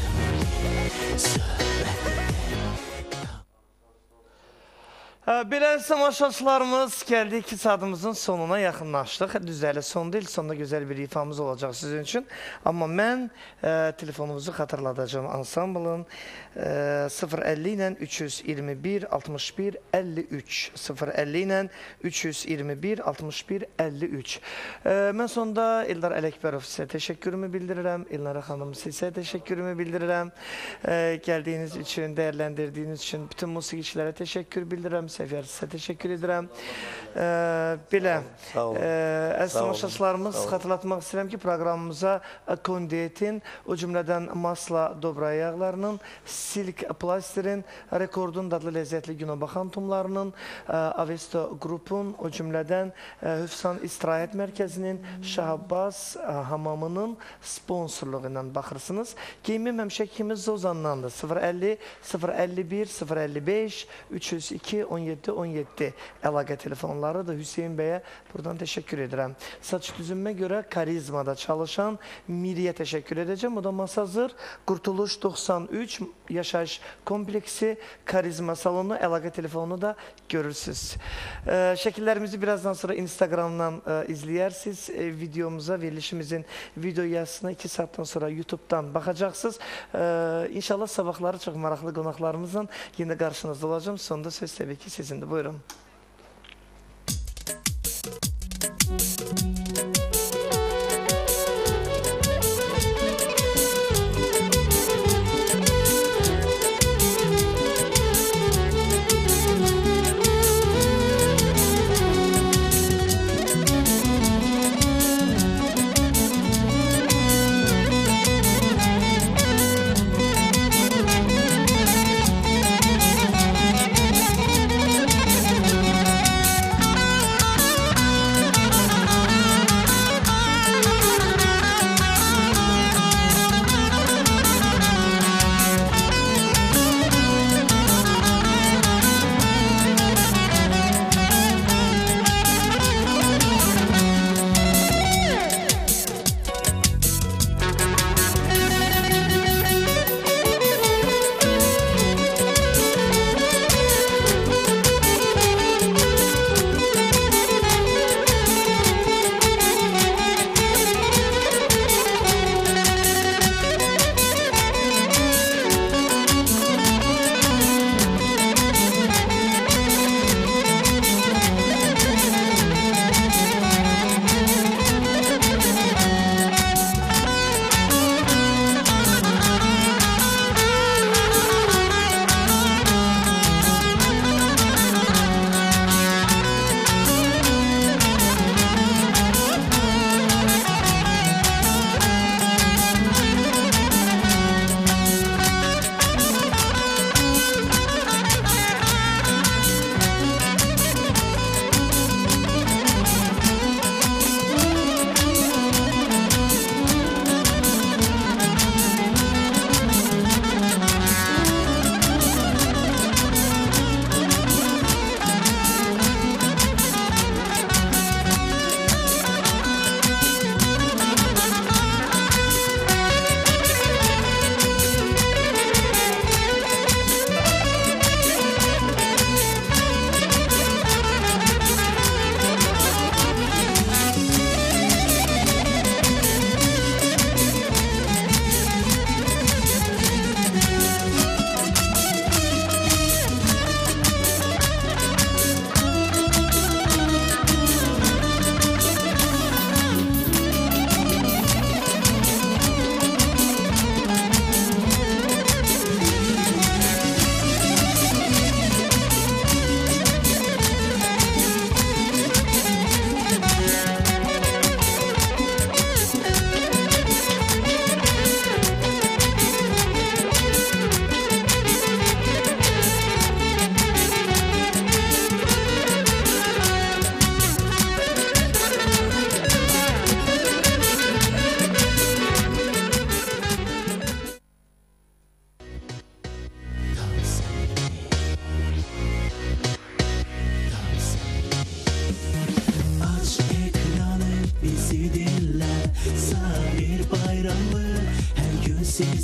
Belə tamaşaçılarımız gəldik ki, saatımızın sonuna yaxınlaşdıq. Düzəli son deyil, sonda gözəl bir ifamız olacaq sizin üçün. Amma mən e, telefonumuzu xatırladacağım ansamblın e, sıfır əlli ilə üç yüz iyirmi bir altmış bir əlli üç sıfır əlli ilə üç yüz iyirmi bir altmış bir əlli üç. E, mən sonda Eldar Ələkbərov sizə təşəkkürümü bildirirəm. Elnara xanım sizə təşəkkürümü bildirirəm. E, gəldiyiniz üçün, dəyərləndirdiyiniz üçün bütün musiqiçilərə təşəkkür bildirirəm. Səfiyar sizə təşəkkür edirəm. E, belə, əziz tamaşaçılarımız xatırlatmaq istəyirəm ki, proqramımıza kondiyetin, o cümlədən masla dobra yağlarının, silk plastirin, rekordun dadlı ləzzətli günabaxan tumlarının, Avesto qrupun, o cümlədən Hüfsan İstirahət Mərkəzinin, Şahabbas hamamının sponsorluğu ilə baxırsınız. Geyimim həmişə kimi Zozandandır. sıfır əlli sıfır əlli bir sıfır əlli beş üç yüz iki on yeddi on yeddi əlaqə telefonları da Hüseyin bəyə buradan təşəkkür edirəm. Saç düzünmə görə Karizmada çalışan Miriyə təşəkkür edəcəm. O da masazır. Qurtuluş doxsan üç yaşayış kompleksi Karizma salonu əlaqə telefonu da görürsünüz. E, şəkillərimizi birazdan sonra Instagramdan e, izləyərsiniz. E, videomuza, verilişimizin video yazısına iki saatdan sonra YouTube'dan baxacaqsınız. E, İnşallah sabahları çox maraqlı qonaqlarımızla yine qarşınızda olacağım. Sonunda söz təbii ki sizindir. Buyurun.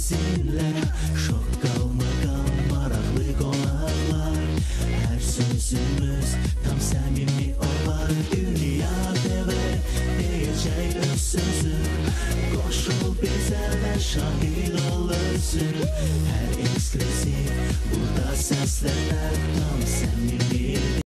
sizinle. Şok qalmadan maraqlı qonaqlar. Hər sözümüz tam səmimi olar. Dünya dever deyəcək öz sözü. Qoşul bizə və şahid ol özün. Hər ekskluziv burada səslənər tam səmimi.